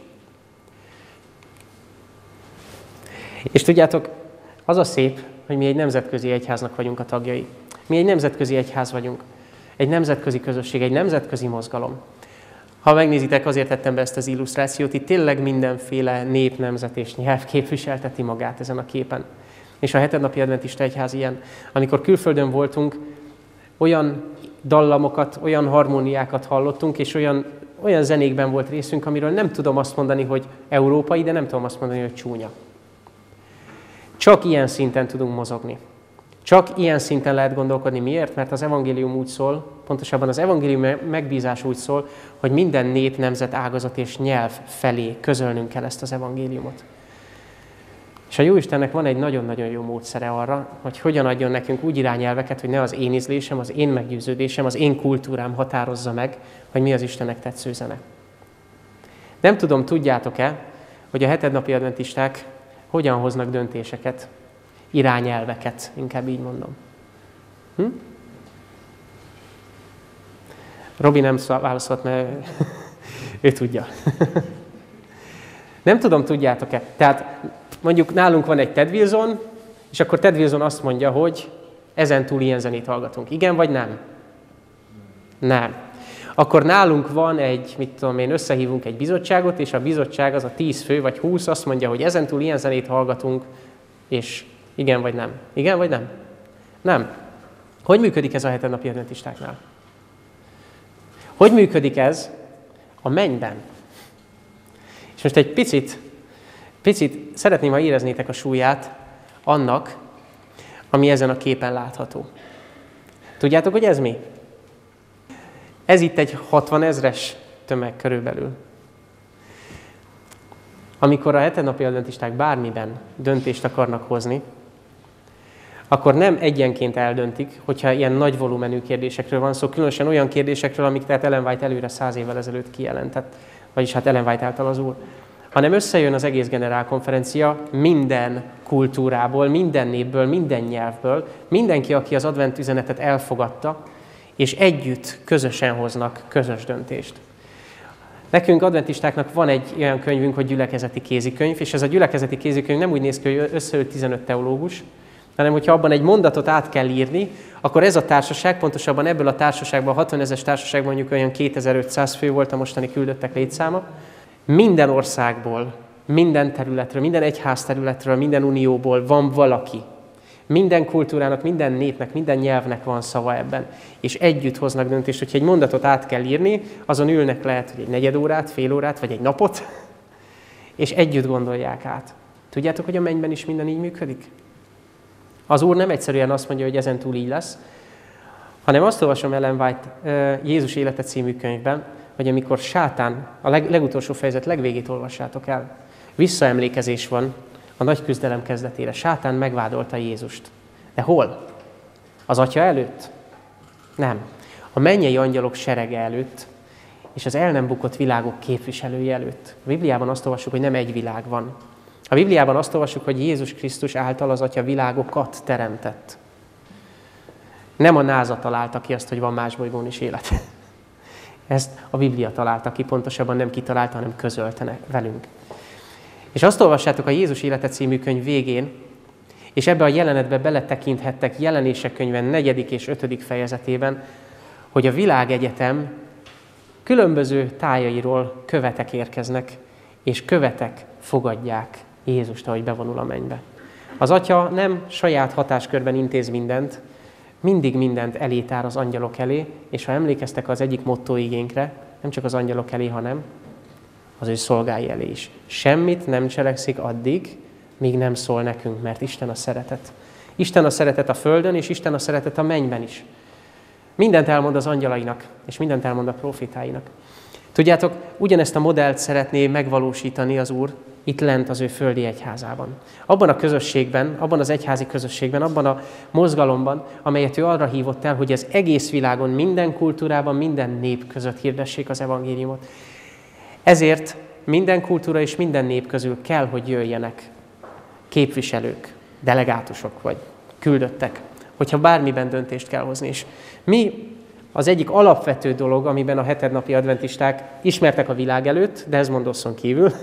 És tudjátok, az a szép, hogy mi egy nemzetközi egyháznak vagyunk a tagjai. Mi egy nemzetközi egyház vagyunk. Egy nemzetközi közösség, egy nemzetközi mozgalom. Ha megnézitek, azért tettem be ezt az illusztrációt, itt tényleg mindenféle nép, nemzet és nyelv képviselteti magát ezen a képen. És a hetednapi adventista egyház ilyen. Amikor külföldön voltunk, olyan dallamokat, olyan harmóniákat hallottunk, és olyan, olyan zenékben volt részünk, amiről nem tudom azt mondani, hogy európai, de nem tudom azt mondani, hogy csúnya. Csak ilyen szinten tudunk mozogni. Csak ilyen szinten lehet gondolkodni. Miért? Mert az evangélium úgy szól, pontosabban az evangélium megbízás úgy szól, hogy minden nép, nemzet, ágazat és nyelv felé közölnünk kell ezt az evangéliumot. És a Jóistennek van egy nagyon-nagyon jó módszere arra, hogy hogyan adjon nekünk úgy irányelveket, hogy ne az én ízlésem, az én meggyőződésem, az én kultúrám határozza meg, hogy mi az Istennek tetsző zene. Nem tudom, tudjátok-e, hogy a hetednapi adventisták hogyan hoznak döntéseket, irányelveket, inkább így mondom. Hm? Robi nem válaszolt, mert ő tudja. Nem tudom, tudjátok-e. Tehát mondjuk nálunk van egy Ted Wilson, és akkor Ted Wilson azt mondja, hogy ezen túl ilyen zenét hallgatunk. Igen vagy nem? Nem. Akkor nálunk van egy, mit tudom én, összehívunk egy bizottságot, és a bizottság, az a tíz fő vagy húsz azt mondja, hogy ezen túl ilyen zenét hallgatunk, és igen vagy nem? Igen vagy nem? Nem. Hogy működik ez a hetednapi adventistáknál? Hogy működik ez a mennyben? És most egy picit, picit szeretném, ha éreznétek a súlyát annak, ami ezen a képen látható. Tudjátok, hogy ez mi? Ez itt egy hatvanezres tömeg körülbelül. Amikor a hetednapi adventisták bármiben döntést akarnak hozni, akkor nem egyenként eldöntik, hogyha ilyen nagy volumenű kérdésekről van szó, különösen olyan kérdésekről, amik tehát Ellen White előre száz évvel ezelőtt kijelentett, vagyis hát Ellen White által az Úr, hanem összejön az egész generálkonferencia minden kultúrából, minden népből, minden nyelvből, mindenki, aki az advent üzenetet elfogadta, és együtt, közösen hoznak közös döntést. Nekünk adventistáknak van egy olyan könyvünk, hogy gyülekezeti kézikönyv, és ez a gyülekezeti kézikönyv nem úgy néz ki, hogy összeült tizenöt teológus, hanem hogyha abban egy mondatot át kell írni, akkor ez a társaság, pontosabban ebből a társaságban, a hatvanezres társaságban mondjuk olyan kétezer-ötszáz fő volt a mostani küldöttek létszáma, minden országból, minden területről, minden egyház területről, minden unióból van valaki. Minden kultúrának, minden népnek, minden nyelvnek van szava ebben. És együtt hoznak döntést, hogyha egy mondatot át kell írni, azon ülnek lehet, hogy egy negyed órát, fél órát, vagy egy napot, és együtt gondolják át. Tudjátok, hogy a mennyben is minden így működik? Az Úr nem egyszerűen azt mondja, hogy ezen túl így lesz, hanem azt olvasom Ellen White Jézus élete című könyvben, hogy amikor sátán, a leg, legutolsó fejezet legvégét olvassátok el, visszaemlékezés van a nagy küzdelem kezdetére. Sátán megvádolta Jézust. De hol? Az Atya előtt? Nem. A mennyei angyalok serege előtt, és az el nem bukott világok képviselői előtt. A Bibliában azt olvassuk, hogy nem egy világ van. A Bibliában azt olvassuk, hogy Jézus Krisztus által az Atya világokat teremtett. Nem a NASA találta ki azt, hogy van más bolygón is élet. Ezt a Biblia találta ki, pontosabban nem kitalálta, hanem közölte velünk. És azt olvassátok a Jézus élete című könyv végén, És ebbe a jelenetbe beletekinthettek Jelenések könyve negyedik és ötödik fejezetében, hogy a világegyetem különböző tájairól követek érkeznek, és követek fogadják Jézust, ahogy bevonul a mennybe. Az Atya nem saját hatáskörben intéz mindent, mindig mindent elétár az angyalok elé, és ha emlékeztek az egyik mottóigénkre, nem csak az angyalok elé, hanem az ő szolgái elé is. Semmit nem cselekszik addig, míg nem szól nekünk, mert Isten a szeretet. Isten a szeretet a földön, és Isten a szeretet a mennyben is. Mindent elmond az angyalainak, és mindent elmond a profétáinak. Tudjátok, ugyanezt a modellt szeretné megvalósítani az Úr itt lent az ő földi egyházában. Abban a közösségben, abban az egyházi közösségben, abban a mozgalomban, amelyet ő arra hívott el, hogy az egész világon, minden kultúrában, minden nép között hirdessék az evangéliumot. Ezért minden kultúra és minden nép közül kell, hogy jöjjenek képviselők, delegátusok vagy küldöttek, hogyha bármiben döntést kell hozni. És mi az egyik alapvető dolog, amiben a hetednapi adventisták ismertek a világ előtt, de ez mondosszon kívül,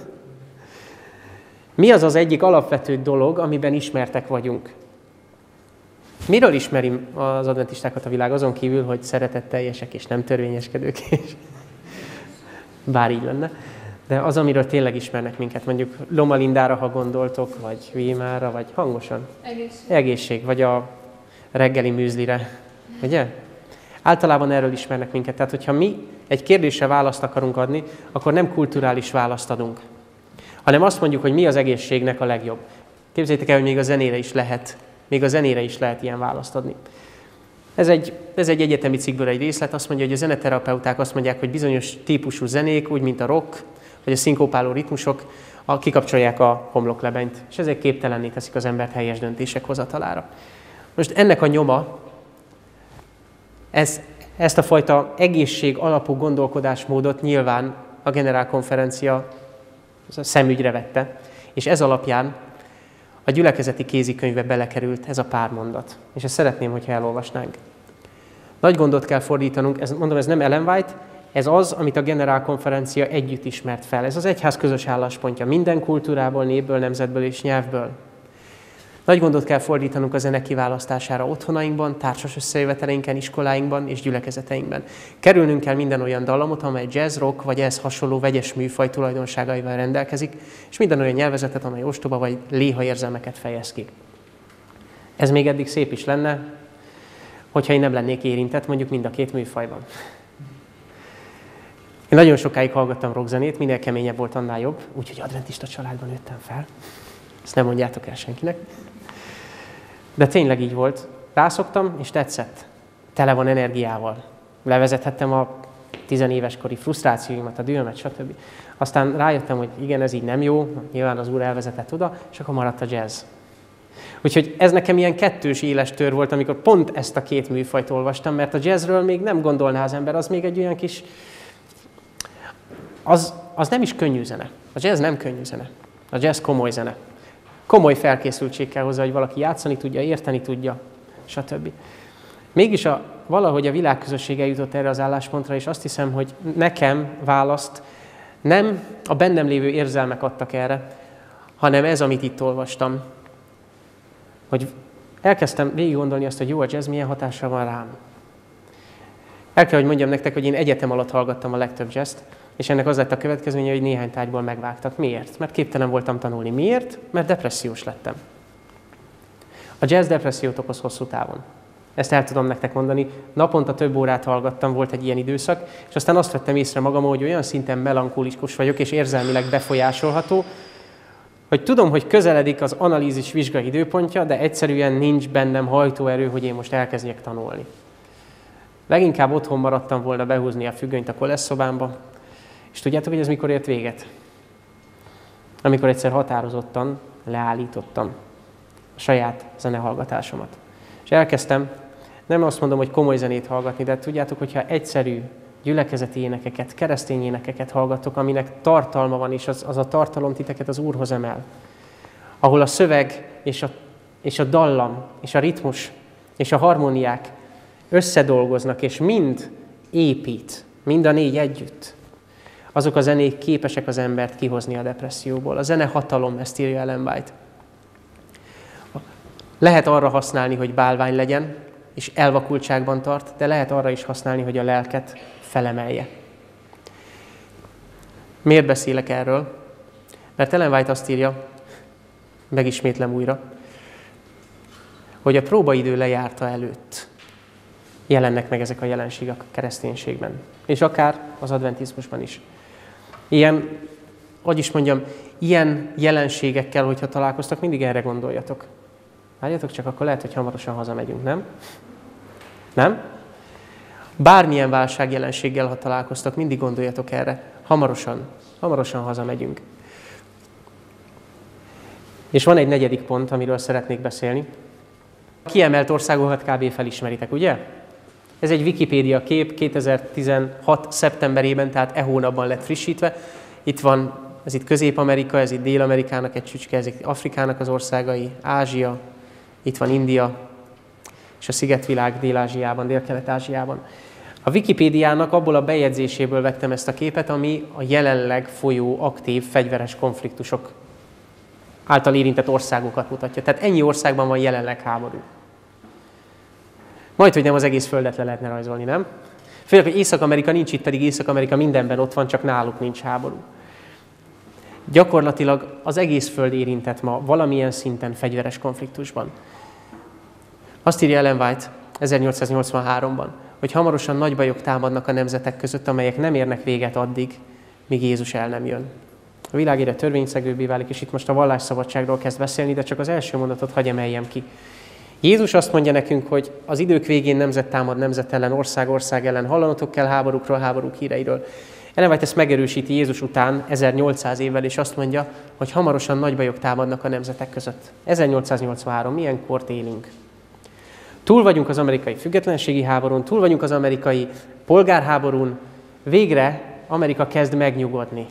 mi az az egyik alapvető dolog, amiben ismertek vagyunk? Miről ismeri az adventistákat a világ? Azon kívül, hogy szeretetteljesek és nem törvényeskedők, és bár így lenne. De az, amiről tényleg ismernek minket, mondjuk Loma Lindára, ha gondoltok, vagy Vímára, vagy hangosan. Egészség. Egészség, vagy a reggeli műzlire, ugye? Általában erről ismernek minket. Tehát, hogyha mi egy kérdésre választ akarunk adni, akkor nem kulturális választ adunk, hanem azt mondjuk, hogy mi az egészségnek a legjobb. Képzeljétek el, hogy még a zenére is lehet, még a zenére is lehet ilyen választ adni. Ez egy, ez egy egyetemi cikkből egy részlet, azt mondja, hogy a zeneterapeuták azt mondják, hogy bizonyos típusú zenék, úgy mint a rock, vagy a szinkópáló ritmusok, a, kikapcsolják a homloklebenyt, és ezek képtelenné teszik az embert helyes döntések hozatalára. Most ennek a nyoma, ez, ezt a fajta egészség alapú gondolkodásmódot nyilván a generálkonferencia szemügyre vette, és ez alapján a gyülekezeti kézikönyvbe belekerült ez a pár mondat. És ezt szeretném, hogyha elolvasnánk. Nagy gondot kell fordítanunk, ez, mondom, ez nem Ellen White, ez az, amit a generálkonferencia együtt ismert fel. Ez az egyház közös álláspontja minden kultúrából, népből, nemzetből és nyelvből. Nagy gondot kell fordítanunk a zene kiválasztására otthonainkban, társas összejöveteleinken, iskoláinkban és gyülekezeteinkben. Kerülnünk kell minden olyan dallamot, amely jazz, rock vagy ehhez hasonló vegyes műfaj tulajdonságaival rendelkezik, és minden olyan nyelvezetet, amely ostoba vagy léha érzelmeket fejez ki. Ez még eddig szép is lenne, hogyha én nem lennék érintett, mondjuk mind a két műfajban. Én nagyon sokáig hallgattam rockzenét, minél keményebb volt, annál jobb, úgyhogy adventista családban nőttem fel. Ezt nem mondjátok el senkinek. De tényleg így volt. Rászoktam, és tetszett. Tele van energiával. Levezethettem a tizenéves kori frusztrációimat, a dühömet, stb. Aztán rájöttem, hogy igen, ez így nem jó, nyilván az Úr elvezetett oda, és akkor maradt a jazz. Úgyhogy ez nekem ilyen kettős éles tör volt, amikor pont ezt a két műfajt olvastam, mert a jazzről még nem gondolná az ember, az még egy olyan kis... Az, az nem is könnyű zene. A jazz nem könnyű zene. A jazz komoly zene. Komoly felkészültség kell hozzá, hogy valaki játszani tudja, érteni tudja, stb. Mégis a, valahogy a világközösség eljutott erre az álláspontra, és azt hiszem, hogy nekem választ nem a bennem lévő érzelmek adtak erre, hanem ez, amit itt olvastam. Hogy elkezdtem végig gondolni azt, hogy jó, a jazz milyen hatással van rám. El kell, hogy mondjam nektek, hogy én egyetem alatt hallgattam a legtöbb jazzt, és ennek az lett a következménye, hogy néhány tárgyból megvágtak. Miért? Mert képtelen voltam tanulni. Miért? Mert depressziós lettem. A jazz depressziót okoz hosszú távon. Ezt el tudom nektek mondani. Naponta több órát hallgattam, volt egy ilyen időszak, és aztán azt vettem észre magam, hogy olyan szinten melankolikus vagyok, és érzelmileg befolyásolható, hogy tudom, hogy közeledik az analízis vizsgai időpontja, de egyszerűen nincs bennem hajtóerő, hogy én most elkezdjek tanulni. Leginkább otthon maradtam volna behúzni a függönyt a koleszszobámba, és tudjátok, hogy ez mikor ért véget? Amikor egyszer határozottan leállítottam a saját zenehallgatásomat. És elkezdtem, nem azt mondom, hogy komoly zenét hallgatni, de tudjátok, hogyha egyszerű gyülekezeti énekeket, keresztény énekeket hallgatok, aminek tartalma van, és az, az a tartalom titeket az Úrhoz emel, ahol a szöveg és a, és a dallam, és a ritmus, és a harmóniák összedolgoznak, és mind épít, mind a négy együtt. Azok a zenék képesek az embert kihozni a depresszióból. A zene hatalom, ezt írja Ellen White. Lehet arra használni, hogy bálvány legyen, és elvakultságban tart, de lehet arra is használni, hogy a lelket felemelje. Miért beszélek erről? Mert Ellen White azt írja, megismétlem újra, hogy a próbaidő lejárta előtt jelennek meg ezek a jelenségek a kereszténységben. És akár az adventizmusban is. Ilyen, hogy is mondjam, ilyen jelenségekkel, hogyha találkoztak, mindig erre gondoljatok. Várjatok csak, akkor lehet, hogy hamarosan hazamegyünk, nem? Nem? Bármilyen válságjelenséggel, ha találkoztak, mindig gondoljatok erre. Hamarosan, hamarosan hazamegyünk. És van egy negyedik pont, amiről szeretnék beszélni. A kiemelt országokat kb. Felismeritek, ugye? Ez egy Wikipédia kép, kétezer-tizenhat. szeptemberében, tehát e hónapban lett frissítve. Itt van, ez itt Közép-Amerika, ez itt Dél-Amerikának egy csücske, ez itt Afrikának az országai, Ázsia, itt van India, és a szigetvilág Dél-Ázsiában, Dél-Kelet-Ázsiában. A Wikipédiának abból a bejegyzéséből vettem ezt a képet, ami a jelenleg folyó aktív fegyveres konfliktusok által érintett országokat mutatja. Tehát ennyi országban van jelenleg háború. Majd, hogy nem az egész földet le lehetne rajzolni, nem? Főleg, hogy Észak-Amerika nincs itt, pedig Észak-Amerika mindenben ott van, csak náluk nincs háború. Gyakorlatilag az egész föld érintett ma valamilyen szinten fegyveres konfliktusban. Azt írja Ellen White ezernyolcszáznyolcvanháromban, hogy hamarosan nagy bajok támadnak a nemzetek között, amelyek nem érnek véget addig, míg Jézus el nem jön. A világ egyre törvényszegőbbé válik, és itt most a vallásszabadságról kezd beszélni, de csak az első mondatot hadd emeljem ki. Jézus azt mondja nekünk, hogy az idők végén nemzet támad nemzet ellen, ország ország ellen, hallanotok kell háborúkról, háborúk híreiről. Ellen White ezt megerősíti Jézus után ezernyolcszáz évvel, és azt mondja, hogy hamarosan nagy bajok támadnak a nemzetek között. ezernyolcszáznyolcvanhárom, milyen kort élünk? Túl vagyunk az amerikai függetlenségi háborún, túl vagyunk az amerikai polgárháborún, végre Amerika kezd megnyugodni.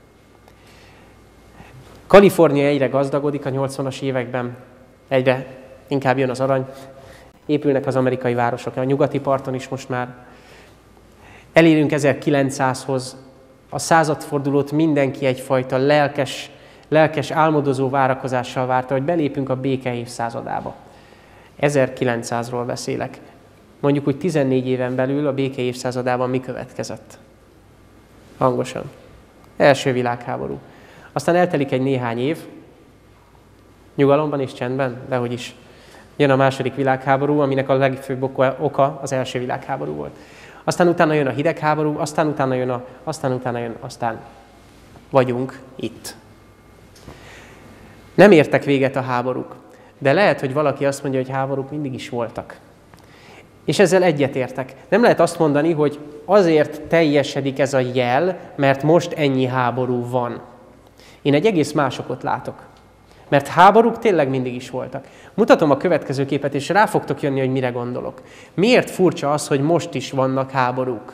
Kalifornia egyre gazdagodik a nyolcvanas években, egyre inkább jön az arany, épülnek az amerikai városok, a nyugati parton is most már. Elérünk ezerkilencszázhoz, a századfordulót mindenki egyfajta lelkes, lelkes álmodozó várakozással várta, hogy belépünk a béke évszázadába. ezerkilencszázról beszélek. Mondjuk úgy tizennégy éven belül a béke évszázadában mi következett? Hangosan. Első világháború. Aztán eltelik egy néhány év, nyugalomban és csendben, de hogy is. Jön a második világháború, aminek a legfőbb oka az első világháború volt. Aztán utána jön a hidegháború, aztán utána jön a, aztán utána jön, aztán vagyunk itt. Nem értek véget a háborúk, de lehet, hogy valaki azt mondja, hogy háborúk mindig is voltak. És ezzel egyetértek. Nem lehet azt mondani, hogy azért teljesedik ez a jel, mert most ennyi háború van. Én egy egész más okot látok. Mert háborúk tényleg mindig is voltak. Mutatom a következő képet, és rá fogtok jönni, hogy mire gondolok. Miért furcsa az, hogy most is vannak háborúk?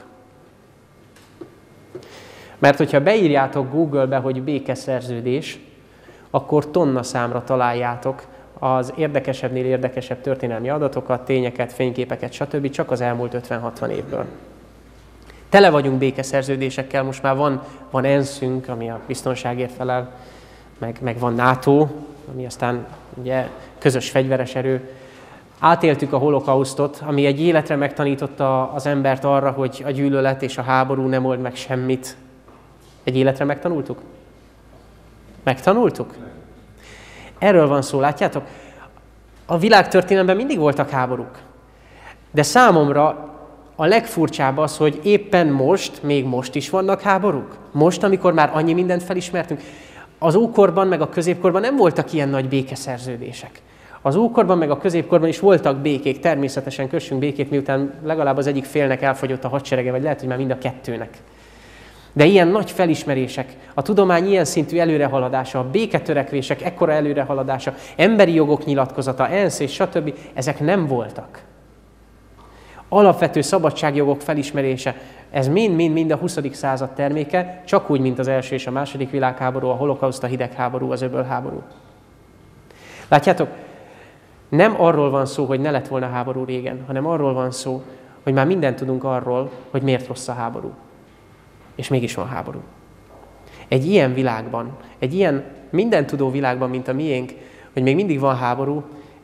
Mert hogyha beírjátok Google-be, hogy békeszerződés, akkor tonna számra találjátok az érdekesebbnél érdekesebb történelmi adatokat, tényeket, fényképeket, stb. Csak az elmúlt ötven-hatvan évből. Tele vagyunk békeszerződésekkel, most már van, van enszünk, ami a biztonságért felel, meg, meg van NATO, ami aztán ugye közös fegyveres erő. Átéltük a holokausztot, ami egy életre megtanította az embert arra, hogy a gyűlölet és a háború nem old meg semmit. Egy életre megtanultuk? Megtanultuk? Erről van szó, látjátok? A világtörténelemben mindig voltak háborúk. De számomra a legfurcsább az, hogy éppen most, még most is vannak háborúk. Most, amikor már annyi mindent felismertünk. Az ókorban, meg a középkorban nem voltak ilyen nagy békeszerződések. Az ókorban, meg a középkorban is voltak békék. Természetesen kössünk békét, miután legalább az egyik félnek elfogyott a hadserege, vagy lehet, hogy már mind a kettőnek. De ilyen nagy felismerések, a tudomány ilyen szintű előrehaladása, a béketörekvések ekkora előrehaladása, emberi jogok nyilatkozata, ENSZ és stb. Ezek nem voltak. Alapvető szabadságjogok felismerése, ez mind-mind-mind a huszadik század terméke, csak úgy, mint az első és a második világháború, a holokauszt, a hidegháború, az öbölháború. Látjátok, nem arról van szó, hogy ne lett volna háború régen, hanem arról van szó, hogy már mindent tudunk arról, hogy miért rossz a háború. És mégis van háború. Egy ilyen világban, egy ilyen mindentudó világban, mint a miénk, hogy még mindig van háború,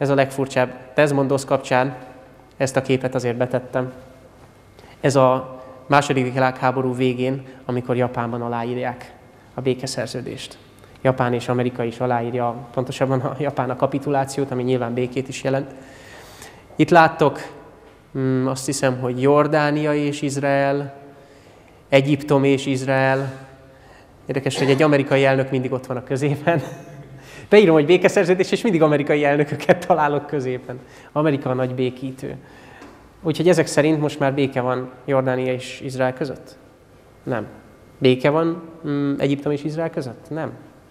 ez a legfurcsább. Desmond Doss kapcsán ezt a képet azért betettem. Ez a második világháború végén, amikor Japánban aláírják a békeszerződést. Japán és Amerika is aláírja, pontosabban a Japán a kapitulációt, ami nyilván békét is jelent. Itt láttok, hmm, azt hiszem, hogy Jordánia és Izrael, Egyiptom és Izrael. Érdekes, hogy egy amerikai elnök mindig ott van a középen. Beírom, hogy békeszerződés, és mindig amerikai elnököket találok középen. Amerika a nagy békítő. Úgyhogy ezek szerint most már béke van Jordánia és Izrael között? Nem. Béke van mm, Egyiptom és Izrael között? Nem.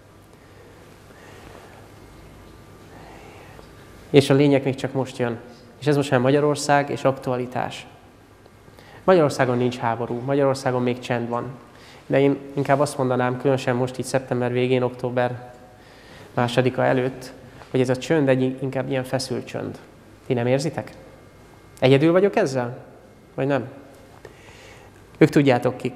És a lényeg még csak most jön. És ez most már Magyarország és aktualitás. Magyarországon nincs háború, Magyarországon még csend van. De én inkább azt mondanám, különösen most így szeptember végén, október másodika előtt, hogy ez a csönd egy inkább ilyen feszült csönd. Ti nem érzitek? Egyedül vagyok ezzel? Vagy nem? Ők tudjátok kik.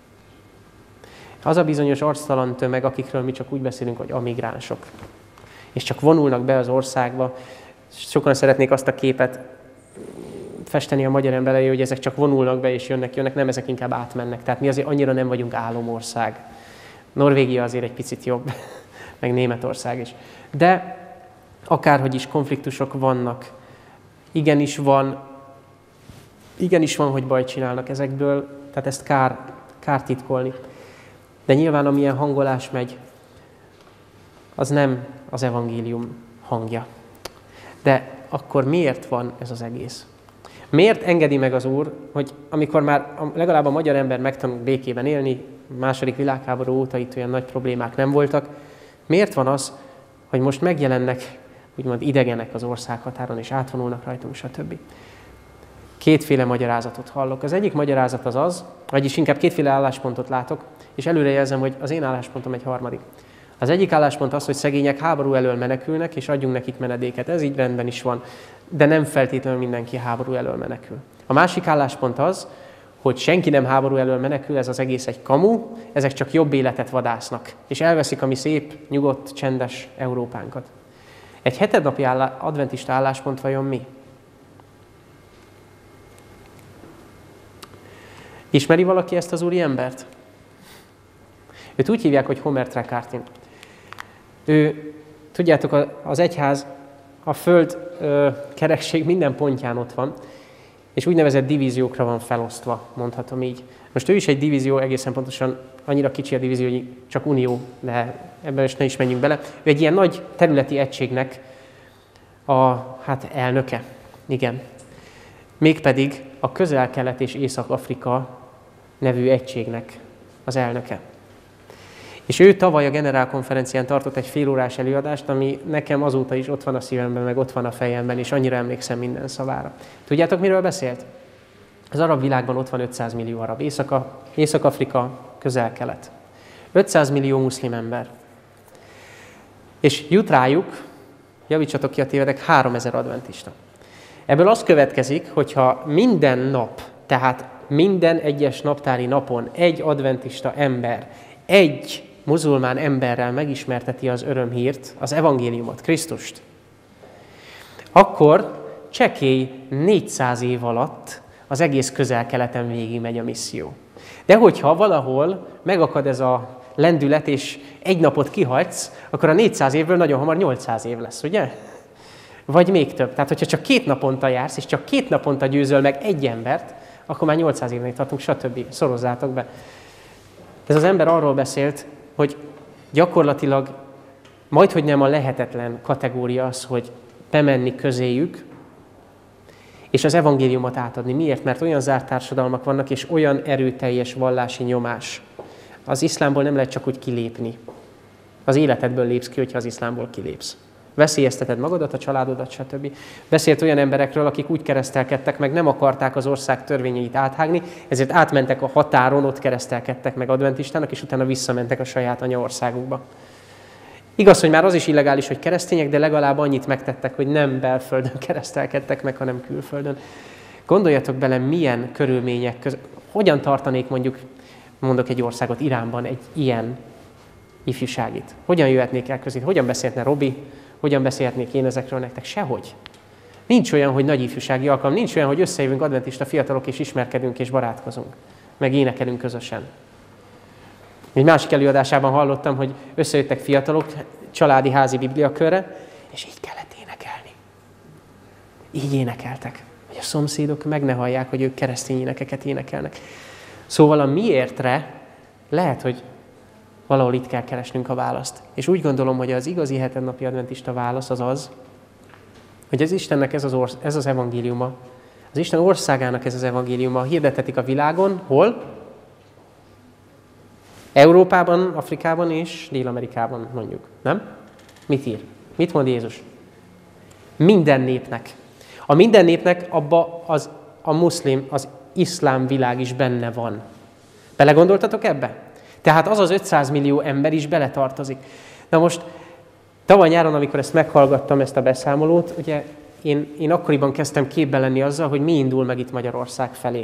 Az a bizonyos arctalan tömeg, akikről mi csak úgy beszélünk, hogy amigránsok. És csak vonulnak be az országba. Sokan szeretnék azt a képet festeni a magyar ember elé, hogy ezek csak vonulnak be és jönnek, jönnek, nem, ezek inkább átmennek. Tehát mi azért annyira nem vagyunk álomország. Norvégia azért egy picit jobb, meg Németország is. De akárhogy is konfliktusok vannak, igenis van, igenis van, hogy bajt csinálnak ezekből, tehát ezt kár, kár titkolni. De nyilván amilyen hangolás megy, az nem az evangélium hangja. De akkor miért van ez az egész? Miért engedi meg az Úr, hogy amikor már legalább a magyar ember megtanul békében élni, második világháború óta itt olyan nagy problémák nem voltak, miért van az, hogy most megjelennek úgymond idegenek az országhatáron, és átvonulnak rajtunk, stb. Kétféle magyarázatot hallok. Az egyik magyarázat az az, vagyis inkább kétféle álláspontot látok, és előrejelzem, hogy az én álláspontom egy harmadik. Az egyik álláspont az, hogy szegények háború elől menekülnek, és adjunk nekik menedéket. Ez így rendben is van, de nem feltétlenül mindenki háború elől menekül. A másik álláspont az, hogy senki nem háború elől menekül, ez az egész egy kamu, ezek csak jobb életet vadásznak, és elveszik a mi szép, nyugodt, csendes Európánkat. Egy hetednapi állá, adventista álláspont vajon mi? Ismeri valaki ezt az úri embert? Őt úgy hívják, hogy Homer Trecartin. Ő, tudjátok, az egyház, a föld ö, kerekség minden pontján ott van, és úgynevezett divíziókra van felosztva, mondhatom így. Most ő is egy divízió, egészen pontosan annyira kicsi a divízió, hogy csak unió, de ebben is ne is menjünk bele. Ő egy ilyen nagy területi egységnek a hát elnöke, igen. Mégpedig a Közel-Kelet és Észak-Afrika nevű egységnek az elnöke. És ő tavaly a generálkonferencián tartott egy félórás előadást, ami nekem azóta is ott van a szívemben, meg ott van a fejemben, és annyira emlékszem minden szavára. Tudjátok, miről beszélt? Az arab világban ott van ötszáz millió arab. Északa, Észak-Afrika, Közel-Kelet. ötszáz millió muszlim ember. És jut rájuk, javítsatok ki a tévedek, háromezer adventista. Ebből az következik, hogyha minden nap, tehát minden egyes naptári napon egy adventista ember, egy muzulmán emberrel megismerteti az örömhírt, az evangéliumot, Krisztust, akkor csekély négyszáz év alatt az egész Közel-Keleten végigmegy a misszió. De hogyha valahol megakad ez a lendület, és egy napot kihagysz, akkor a négyszáz évből nagyon hamar nyolcszáz év lesz, ugye? Vagy még több. Tehát, hogyha csak két naponta jársz, és csak két naponta győzöl meg egy embert, akkor már nyolcszáz évnél tartunk, stb. Szorozzátok be. Ez az ember arról beszélt, hogy gyakorlatilag majdhogy nem a lehetetlen kategória az, hogy bemenni közéjük, és az evangéliumot átadni. Miért? Mert olyan zárt társadalmak vannak, és olyan erőteljes vallási nyomás. Az iszlámból nem lehet csak úgy kilépni. Az életedből lépsz ki, hogyha az iszlámból kilépsz. Veszélyezteted magadat, a családodat, stb. Beszélt olyan emberekről, akik úgy keresztelkedtek meg, nem akarták az ország törvényeit áthágni, ezért átmentek a határon, ott keresztelkedtek meg adventistának, és utána visszamentek a saját anyaországukba. Igaz, hogy már az is illegális, hogy keresztények, de legalább annyit megtettek, hogy nem belföldön keresztelkedtek meg, hanem külföldön. Gondoljatok bele, milyen körülmények között, hogyan tartanék mondjuk, mondok egy országot, Iránban egy ilyen ifjúságit. Hogyan jöhetnék el közé? Hogyan beszélhetne Robi? hogyan beszélhetnék én ezekről nektek? Sehogy. Nincs olyan, hogy nagy ifjúsági alkalom, nincs olyan, hogy összejövünk adventista fiatalok, és ismerkedünk, és barátkozunk, meg énekelünk közösen. Egy másik előadásában hallottam, hogy összejöttek fiatalok családi házi bibliakörre, és így kellett énekelni. Így énekeltek, hogy a szomszédok meg ne hallják, hogy ők keresztény énekeket énekelnek. Szóval a miértre lehet, hogy valahol itt kell keresnünk a választ. És úgy gondolom, hogy az igazi hetennapi adventista válasz az az, hogy az Istennek ez az, orsz- ez az evangéliuma, az Isten országának ez az evangéliuma hirdetetik a világon, hol? Európában, Afrikában és Dél-Amerikában mondjuk, nem? Mit ír? Mit mond Jézus? Minden népnek. A minden népnek abba az, a muszlim, az iszlám világ is benne van. Belegondoltatok ebbe? Tehát az az ötszáz millió ember is beletartozik. Na most, tavaly nyáron, amikor ezt meghallgattam, ezt a beszámolót, ugye én, én akkoriban kezdtem képbe lenni azzal, hogy mi indul meg itt Magyarország felé.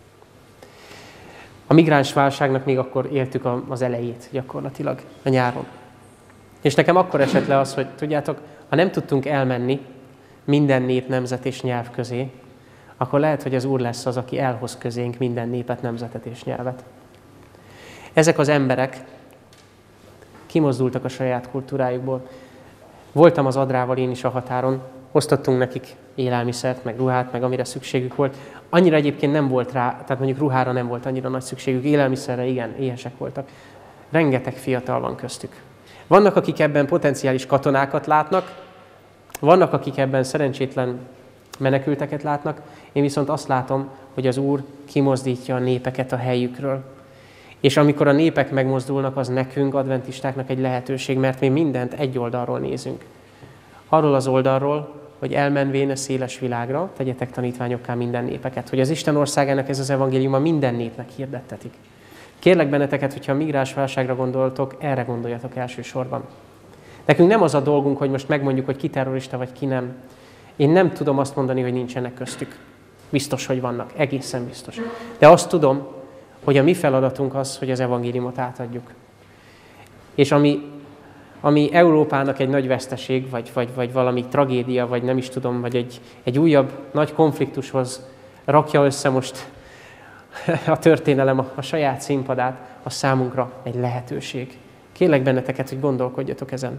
A migráns válságnak még akkor éltük az elejét gyakorlatilag a nyáron. És nekem akkor esett le az, hogy tudjátok, ha nem tudtunk elmenni minden nép, nemzet és nyelv közé, akkor lehet, hogy az Úr lesz az, aki elhoz közénk minden népet, nemzetet és nyelvet. Ezek az emberek kimozdultak a saját kultúrájukból. Voltam az Adrával én is a határon, osztottunk nekik élelmiszert, meg ruhát, meg amire szükségük volt. Annyira egyébként nem volt rá, tehát mondjuk ruhára nem volt annyira nagy szükségük, élelmiszerre igen, éhesek voltak. Rengeteg fiatal van köztük. Vannak, akik ebben potenciális katonákat látnak, vannak, akik ebben szerencsétlen menekülteket látnak, én viszont azt látom, hogy az Úr kimozdítja a népeket a helyükről. És amikor a népek megmozdulnak, az nekünk, adventistáknak egy lehetőség, mert mi mindent egy oldalról nézünk. Arról az oldalról, hogy elmenvén a széles világra, tegyetek tanítványokká minden népeket, hogy az Isten országának ez az evangéliuma minden népnek hirdettetik. Kérlek benneteket, hogyha a migráns válságra gondoltok, erre gondoljatok elsősorban. Nekünk nem az a dolgunk, hogy most megmondjuk, hogy ki terrorista vagy ki nem. Én nem tudom azt mondani, hogy nincsenek köztük. Biztos, hogy vannak, egészen biztos. De azt tudom, hogy a mi feladatunk az, hogy az evangéliumot átadjuk. És ami, ami Európának egy nagy veszteség, vagy, vagy, vagy valami tragédia, vagy nem is tudom, vagy egy, egy újabb nagy konfliktushoz rakja össze most a történelem a, a saját színpadát, a számunkra egy lehetőség. Kérlek benneteket, hogy gondolkodjatok ezen.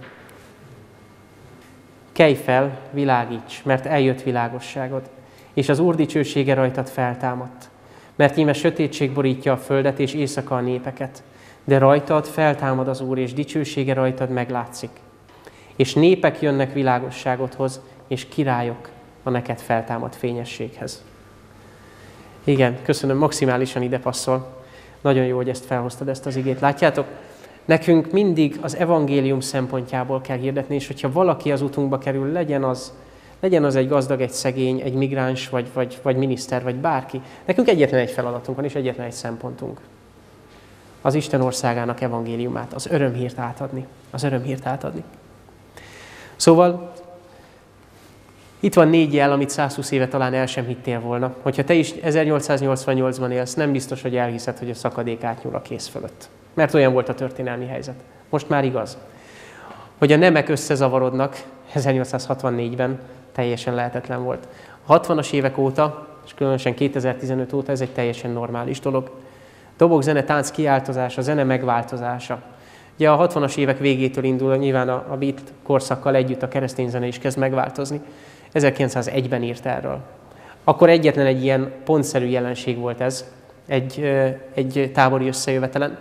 Kelj fel, világíts, mert eljött világosságod, és az Úr dicsősége rajtad feltámadt. Mert íme sötétség borítja a földet, és éjszaka a népeket, de rajtad feltámad az Úr, és dicsősége rajtad meglátszik. És népek jönnek világosságodhoz, és királyok a neked feltámad fényességhez. Igen, köszönöm, maximálisan ide passzol. Nagyon jó, hogy ezt felhoztad, ezt az igét. Látjátok, nekünk mindig az evangélium szempontjából kell hirdetni, és hogyha valaki az utunkba kerül, legyen az, legyen az egy gazdag, egy szegény, egy migráns, vagy, vagy, vagy miniszter, vagy bárki. Nekünk egyetlen egy feladatunk van, és egyetlen egy szempontunk. Az Isten országának evangéliumát, az örömhírt átadni. Az örömhírt átadni. Szóval itt van négy jel, amit százhúsz éve talán el sem hittél volna. Hogyha te is ezernyolcszáznyolcvannyolcban élsz, nem biztos, hogy elhiszed, hogy a szakadék átnyúl a kéz fölött. Mert olyan volt a történelmi helyzet. Most már igaz. Hogy a nemek összezavarodnak, ezernyolcszázhatvannégyben teljesen lehetetlen volt. A hatvanas évek óta, és különösen kétezer-tizenöt óta ez egy teljesen normális dolog. Dobok, zene, tánc kiáltozása, zene megváltozása. Ugye a hatvanas évek végétől indul, nyilván a, a beat korszakkal együtt a keresztény zene is kezd megváltozni. ezerkilencszázegyben írt erről. Akkor egyetlen egy ilyen pontszerű jelenség volt ez, egy, egy tábori összejövetelen.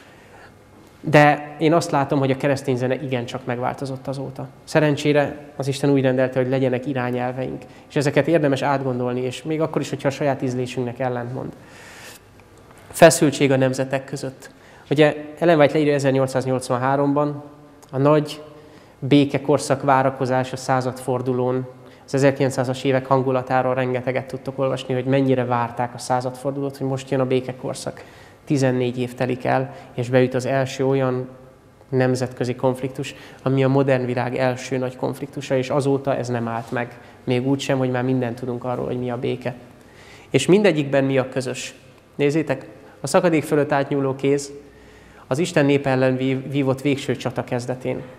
De én azt látom, hogy a keresztény zene igencsak megváltozott azóta. Szerencsére az Isten úgy rendelte, hogy legyenek irányelveink, és ezeket érdemes átgondolni, és még akkor is, hogyha a saját ízlésünknek ellentmond. Feszültség a nemzetek között. Ugye Ellen White leírja ezernyolcszáznyolcvanháromban a nagy békekorszak várakozás a századfordulón, az ezerkilencszázas évek hangulatáról rengeteget tudtok olvasni, hogy mennyire várták a századfordulót, hogy most jön a békekorszak. tizennégy év telik el, és beüt az első olyan nemzetközi konfliktus, ami a modern világ első nagy konfliktusa, és azóta ez nem állt meg. Még úgy sem, hogy már mindent tudunk arról, hogy mi a béke. És mindegyikben mi a közös. Nézzétek, a szakadék fölött átnyúló kéz az Isten nép ellen vívott végső csata kezdetén.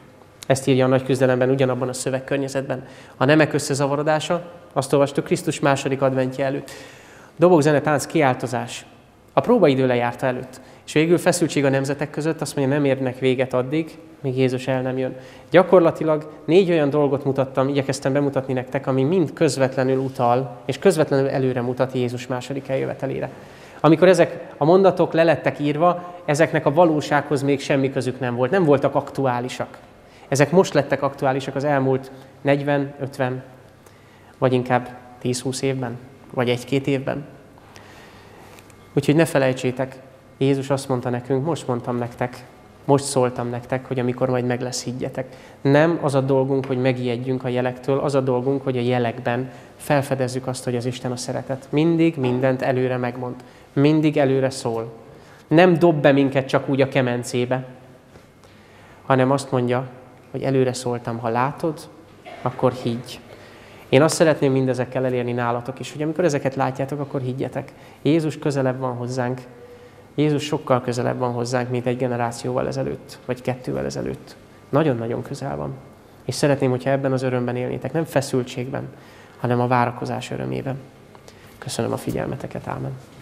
Ezt írja a nagy küzdelemben, ugyanabban a szövegkörnyezetben. A nemek összezavarodása, azt olvastuk Krisztus második adventje előtt. Dobok, zene, tánc, kiáltozás. A próbaidő lejárta előtt. És végül feszültség a nemzetek között, azt mondja, nem érnek véget addig, míg Jézus el nem jön. Gyakorlatilag négy olyan dolgot mutattam, igyekeztem bemutatni nektek, ami mind közvetlenül utal, és közvetlenül előre mutat Jézus második eljövetelére. Amikor ezek a mondatok le lettek írva, ezeknek a valósághoz még semmi közük nem volt, nem voltak aktuálisak. Ezek most lettek aktuálisak az elmúlt negyven, ötven, vagy inkább tíz-húsz évben, vagy egy-két évben. Úgyhogy ne felejtsétek, Jézus azt mondta nekünk, most mondtam nektek, most szóltam nektek, hogy amikor majd meg lesz, higgyetek. Nem az a dolgunk, hogy megijedjünk a jelektől, az a dolgunk, hogy a jelekben felfedezzük azt, hogy az Isten a szeretet. Mindig mindent előre megmond. Mindig előre szól. Nem dob be minket csak úgy a kemencébe, hanem azt mondja, hogy előre szóltam, ha látod, akkor higgy. Én azt szeretném mindezekkel elérni nálatok is, hogy amikor ezeket látjátok, akkor higgyetek. Jézus közelebb van hozzánk. Jézus sokkal közelebb van hozzánk, mint egy generációval ezelőtt, vagy kettővel ezelőtt. Nagyon-nagyon közel van. És szeretném, hogyha ebben az örömben élnétek, nem feszültségben, hanem a várakozás örömében. Köszönöm a figyelmeteket, ámen.